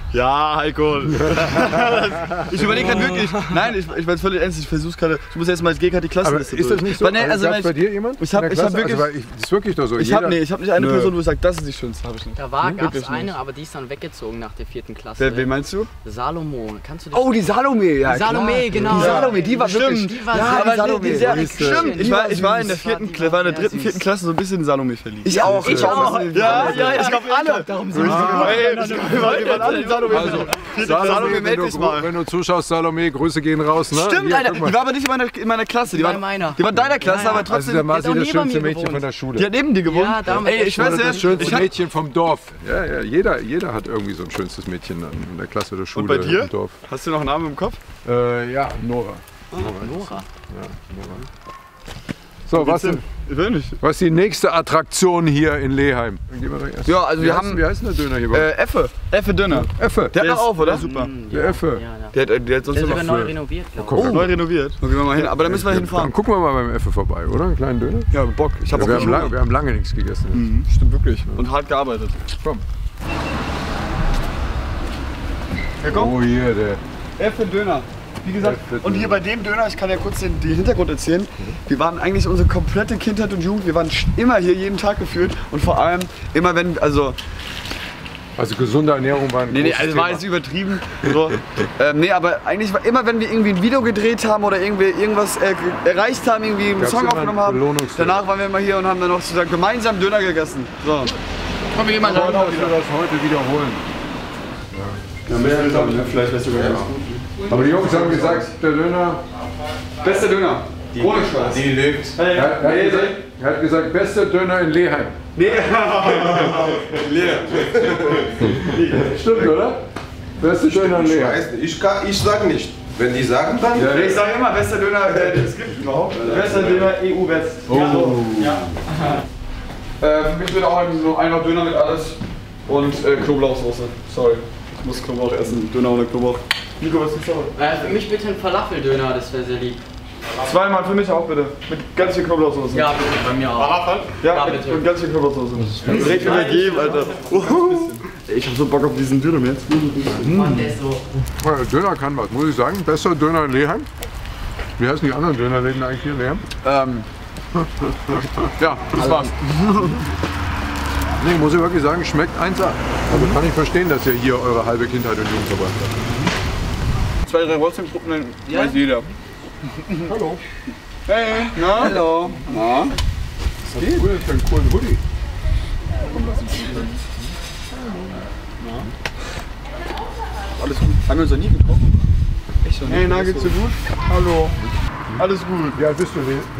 Ja, Heiko. Ich überlege gerade wirklich. Nein, ich, ich weiß völlig ernst. Ich versuch's gerade. Ich muss jetzt mal, ich gehe gerade die Klassenliste Aber ist das nicht so? Weil, nee, also, gab's bei dir jemand? Ich habe ich hab wirklich. Also, ich, das ist wirklich doch so. Ich habe nee, ich hab nicht eine Nö. Person, wo ich sage, das ist die schönste. Habe ich nicht. Da war, hm? gab es eine, aber die ist dann weggezogen nach der vierten Klasse. Wer, wen meinst du? Salomo. Kannst du das Oh, die Salome, ja. Die Salome, genau. Die Salome, die war wirklich. Die war ja, sehr die Salome. sehr Stimmt. Ich war, ich war in der vierten, Klasse, war in der dritten, vierten Klasse so ein bisschen in Salome verliebt. Ich auch. Ich auch. Ja, ja, ich glaube alle. Darum sind wir alle in Salome. Salome, melde dich mal. Wenn du zuschaust, Salome, Grüße gehen raus. Ne? Stimmt, Hier, Alter. Die war aber nicht in meiner, in meiner Klasse. Die war in meiner. Die war in deiner Klasse, ja, ja. aber trotzdem. Also der Marci, das schönste Mädchen gewohnt. von der Schule. Die hat neben dir gewohnt? Ja, damals. Ey, ich weiß ja, das schönste ich hab, Mädchen vom Dorf. Ja, ja, jeder, jeder hat irgendwie so ein schönstes Mädchen in der Klasse der Schule. Und bei dir? Im Dorf. Hast du noch einen Namen im Kopf? Äh, ja, Nora. Oh, Nora. Ja, Nora. So, was, denn, nicht. was ist die nächste Attraktion hier in Leheim? Gehen wir doch erst. Ja, also wie wir heißt, haben. Wie heißt denn der Döner hier bei Äh, Effe. Effe Döner. Effe. Der hat noch auf, oder? Ja, super. Der Effe. Ja, ja. Der hat, der hat sonst Der ist immer sogar neu für- renoviert, glaube Oh, Oh, neu renoviert. Da gehen wir mal hin. Aber da müssen wir Dann hinfahren. gucken wir mal beim Effe vorbei, oder? Einen kleinen Döner? Ja, Bock. Ich hab Ja, auch wir, haben Hunger. lang, wir haben lange nichts gegessen. Mhm, stimmt wirklich. Und hart gearbeitet. Komm. Ja, komm. Oh, hier, der. Effe Döner. Wie gesagt, Effe und hier bei dem Döner, ich kann ja kurz den, den Hintergrund erzählen. Wir waren eigentlich unsere komplette Kindheit und Jugend, wir waren sch- immer hier jeden Tag gefühlt und vor allem immer wenn, also, Also gesunde Ernährung war ein nee, nee, großes also war Thema. jetzt übertrieben. So. ähm, nee, aber eigentlich war immer, wenn wir irgendwie ein Video gedreht haben oder irgendwie irgendwas äh, ge- erreicht haben, irgendwie einen Gab's Song immer aufgenommen einen haben, Belohnungsdöner. danach waren wir immer hier und haben dann noch zusammen gemeinsam Döner gegessen. So. Komm, wir gehen mal Ich wollte, rein. dass wir das heute wiederholen. Ja, mehr, vielleicht wär's sogar ganz gut. Aber die Jungs haben gesagt, der Döner. Bester Döner. Ohne Scheiß. Die lügt. Hey, Er, er, hat gesagt, er hat gesagt, bester Döner in Leheim. Nee. Leer. Stimmt, oder? Beste Döner in Ich Leheim. weiß nicht, ich, kann, ich sag nicht. Wenn die sagen, dann. Ja, ich sage immer, bester Döner, äh, den es gibt überhaupt. Bester Döner E U West. Oh. Ja, so. Ja. Äh, für mich wird auch so einer Döner mit alles und äh, Knoblauchsoße. Sorry, ich muss Knoblauch essen. Döner ohne Knoblauch. Nico, was ist das? Äh, für mich bitte ein Falafeldöner, das wäre sehr lieb. Zweimal für mich auch bitte. Mit ganz viel Knoblauchsoße. Ja, bitte, bei mir auch. Ja, Ja, mit, bitte. mit ganz viel Knoblauchsoße. Direkt übergeben, Alter. Uhu. Ich hab so Bock auf diesen Döner jetzt. Mann, der ist so. Ja, Döner kann was, muss ich sagen. Bester Döner in Leheim. Wie heißen die anderen Dönerläden eigentlich hier in Leheim? Ähm. Ja, das war's. Nee, muss ich wirklich sagen, schmeckt eins a. Also kann ich verstehen, dass ihr hier eure halbe Kindheit und Jugend verbracht habt. Zwei, drei Wolfsgruppen, dann weiß jeder. Hallo. Hey, na? Hallo. Na? Was ist cool für einen coolen Hoodie? Alles gut. Haben wir uns noch nie getroffen? Echt schon? Hey, na, geht's dir gut? Hallo. Alles gut. Wie alt bist du hier?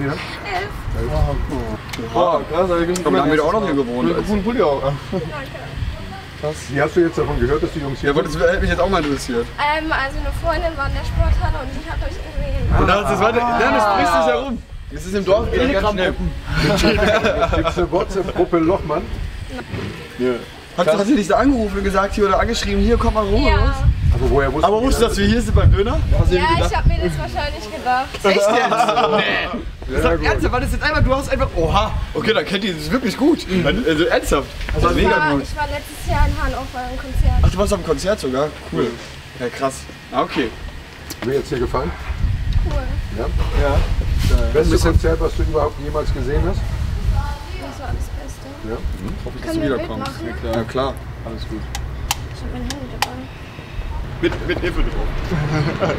Boah, krass, aber wir haben wieder auch noch hier gewohnt. Einen coolen Pulli auch. Krass. Wie hast du jetzt davon gehört, dass die Jungs hier Ja, das hätte mich jetzt auch mal interessiert. Ähm, also eine Freundin war in der Sporthalle und die hat euch irgendwie... Und das ist weiter. Ja, das sprichst du ja rum. Das ist im Dorf ganz schnell. Gibt es eine WhatsApp-Gruppe Lochmann? Ja. Hat, hat sie dich da angerufen und gesagt hier oder angeschrieben, hier komm mal rum Ja. oder was? Aber woher wusstest Aber wusstest du, dass wir hier sind beim Döner? Hast du Ja, dir gedacht? ich hab mir das wahrscheinlich gedacht. Echt jetzt? Nee. Das ist ernsthaft, weil das jetzt einfach, du hast einfach, oha, okay, dann kennt ihr das wirklich gut. Also ernsthaft. Das war Ich mega war, gut. ich war letztes Jahr in Hannover beim Konzert. Ach, du warst auf dem Konzert sogar? Cool. Ja, krass. Ah, okay. Mir jetzt hier gefallen? Cool. Ja. Ja. Bestes Konzert, was du überhaupt jemals gesehen hast? Das war das Beste. Ja. Hoffe ich, dass Können du wir ein wiederkommst. Bild machen? Ja, klar. Ja, klar. Alles gut. Ich hab mein Handy dabei. Mit, mit Hilfe drauf.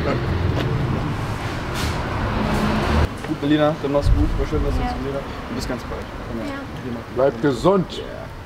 Gut, Berliner, dann mach's gut. War schön, dass du Ja. uns gesehen hast. Und bis ganz bald. Komm her. Ja. Bleib gesund.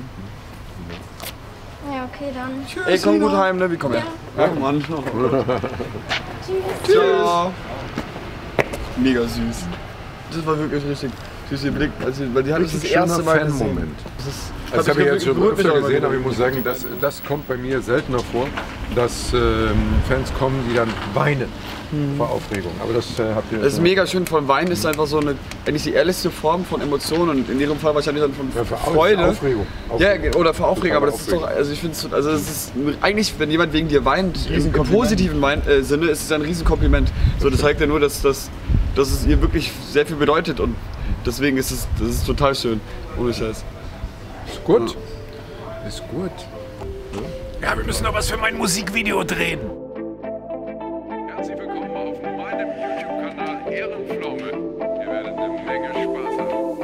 Ja, okay, dann. Tschüss. Ey, komm gut heim, ne? Wie komm her? Ja, Mann. Tschüss. Ciao. Mega süß. Das war wirklich richtig süßer Blick, also, weil die hatte ich das erste Mal gesehen. Fan-Moment. Das ist, Das habe ich jetzt schon berührt mich öfter auch gesehen, immer aber ich muss sagen, das, das kommt bei mir seltener vor, dass ähm, Fans kommen, die dann weinen vor Aufregung. Aber das äh, habt ihr... Das ist mega schön, von Weinen ist einfach so eine, eigentlich die ehrlichste Form von Emotionen und in ihrem Fall wahrscheinlich dann von Ja, für Au- Freude. Aufregung. Ja, oder für Aufregung, aber das ist Aufregung. doch, also ich finde es, also es ist eigentlich, wenn jemand wegen dir weint, im positiven Wein, äh, Sinne, ist es ein Riesenkompliment. So, das zeigt ja nur, dass, dass, dass es ihr wirklich sehr viel bedeutet und deswegen ist es, das ist total schön, ohne Scheiß. Ist gut. Ist gut. Ja, wir müssen noch was für mein Musikvideo drehen. Herzlich willkommen auf meinem YouTube-Kanal Ehrenpflaume. Ihr werdet eine Menge Spaß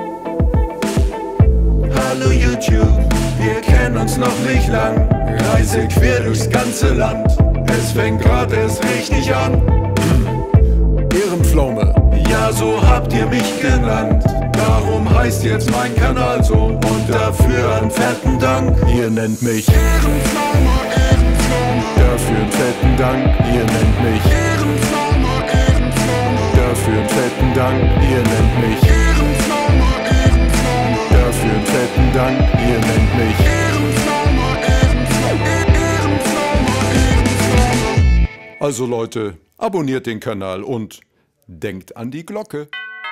haben. Hallo YouTube, wir kennen uns noch nicht lang. Reise quer durchs ganze Land. Es fängt grad erst richtig an. Ehrenpflaume, ja so habt ihr mich genannt. Darum heißt jetzt mein Kanal so und dafür einen fetten Dank. Ihr nennt mich Ehrenpflaume, Ehrenpflaume. Dafür einen fetten Dank. Ihr nennt mich Ehrenpflaume, Ehrenpflaume. Dafür einen fetten Dank. Ihr nennt mich Ehrenpflaume, Ehrenpflaume. Dafür einen fetten Dank. Ihr nennt mich Ehrenpflaume, Ehrenpflaume. Ehrenpflaume, Ehrenpflaume. Also Leute, abonniert den Kanal und denkt an die Glocke.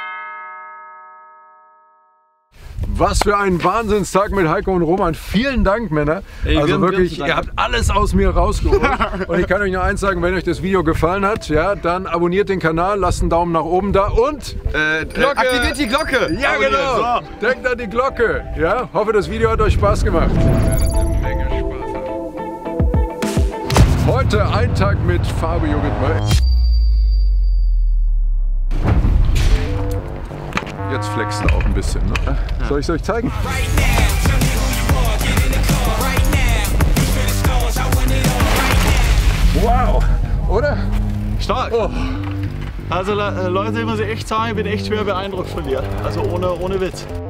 Was für ein Wahnsinnstag mit Heiko und Roman. Vielen Dank, Männer. Ey, also wirklich, Dank. ihr habt alles aus mir rausgeholt. Und ich kann euch nur eins sagen, wenn euch das Video gefallen hat, ja, dann abonniert den Kanal, lasst einen Daumen nach oben da und äh, Glocke. Aktiviert die Glocke. Ja, abonniert. genau. So. Denkt an die Glocke. Ja, hoffe, das Video hat euch Spaß gemacht. Heute ein Tag mit Fabio Wittmer. Jetzt flexen auch ein bisschen, ne? Soll ich es euch zeigen? Wow! Oder? Stark! Oh. Also Leute, ich muss echt sagen, ich bin echt schwer beeindruckt von dir. Also ohne, ohne Witz.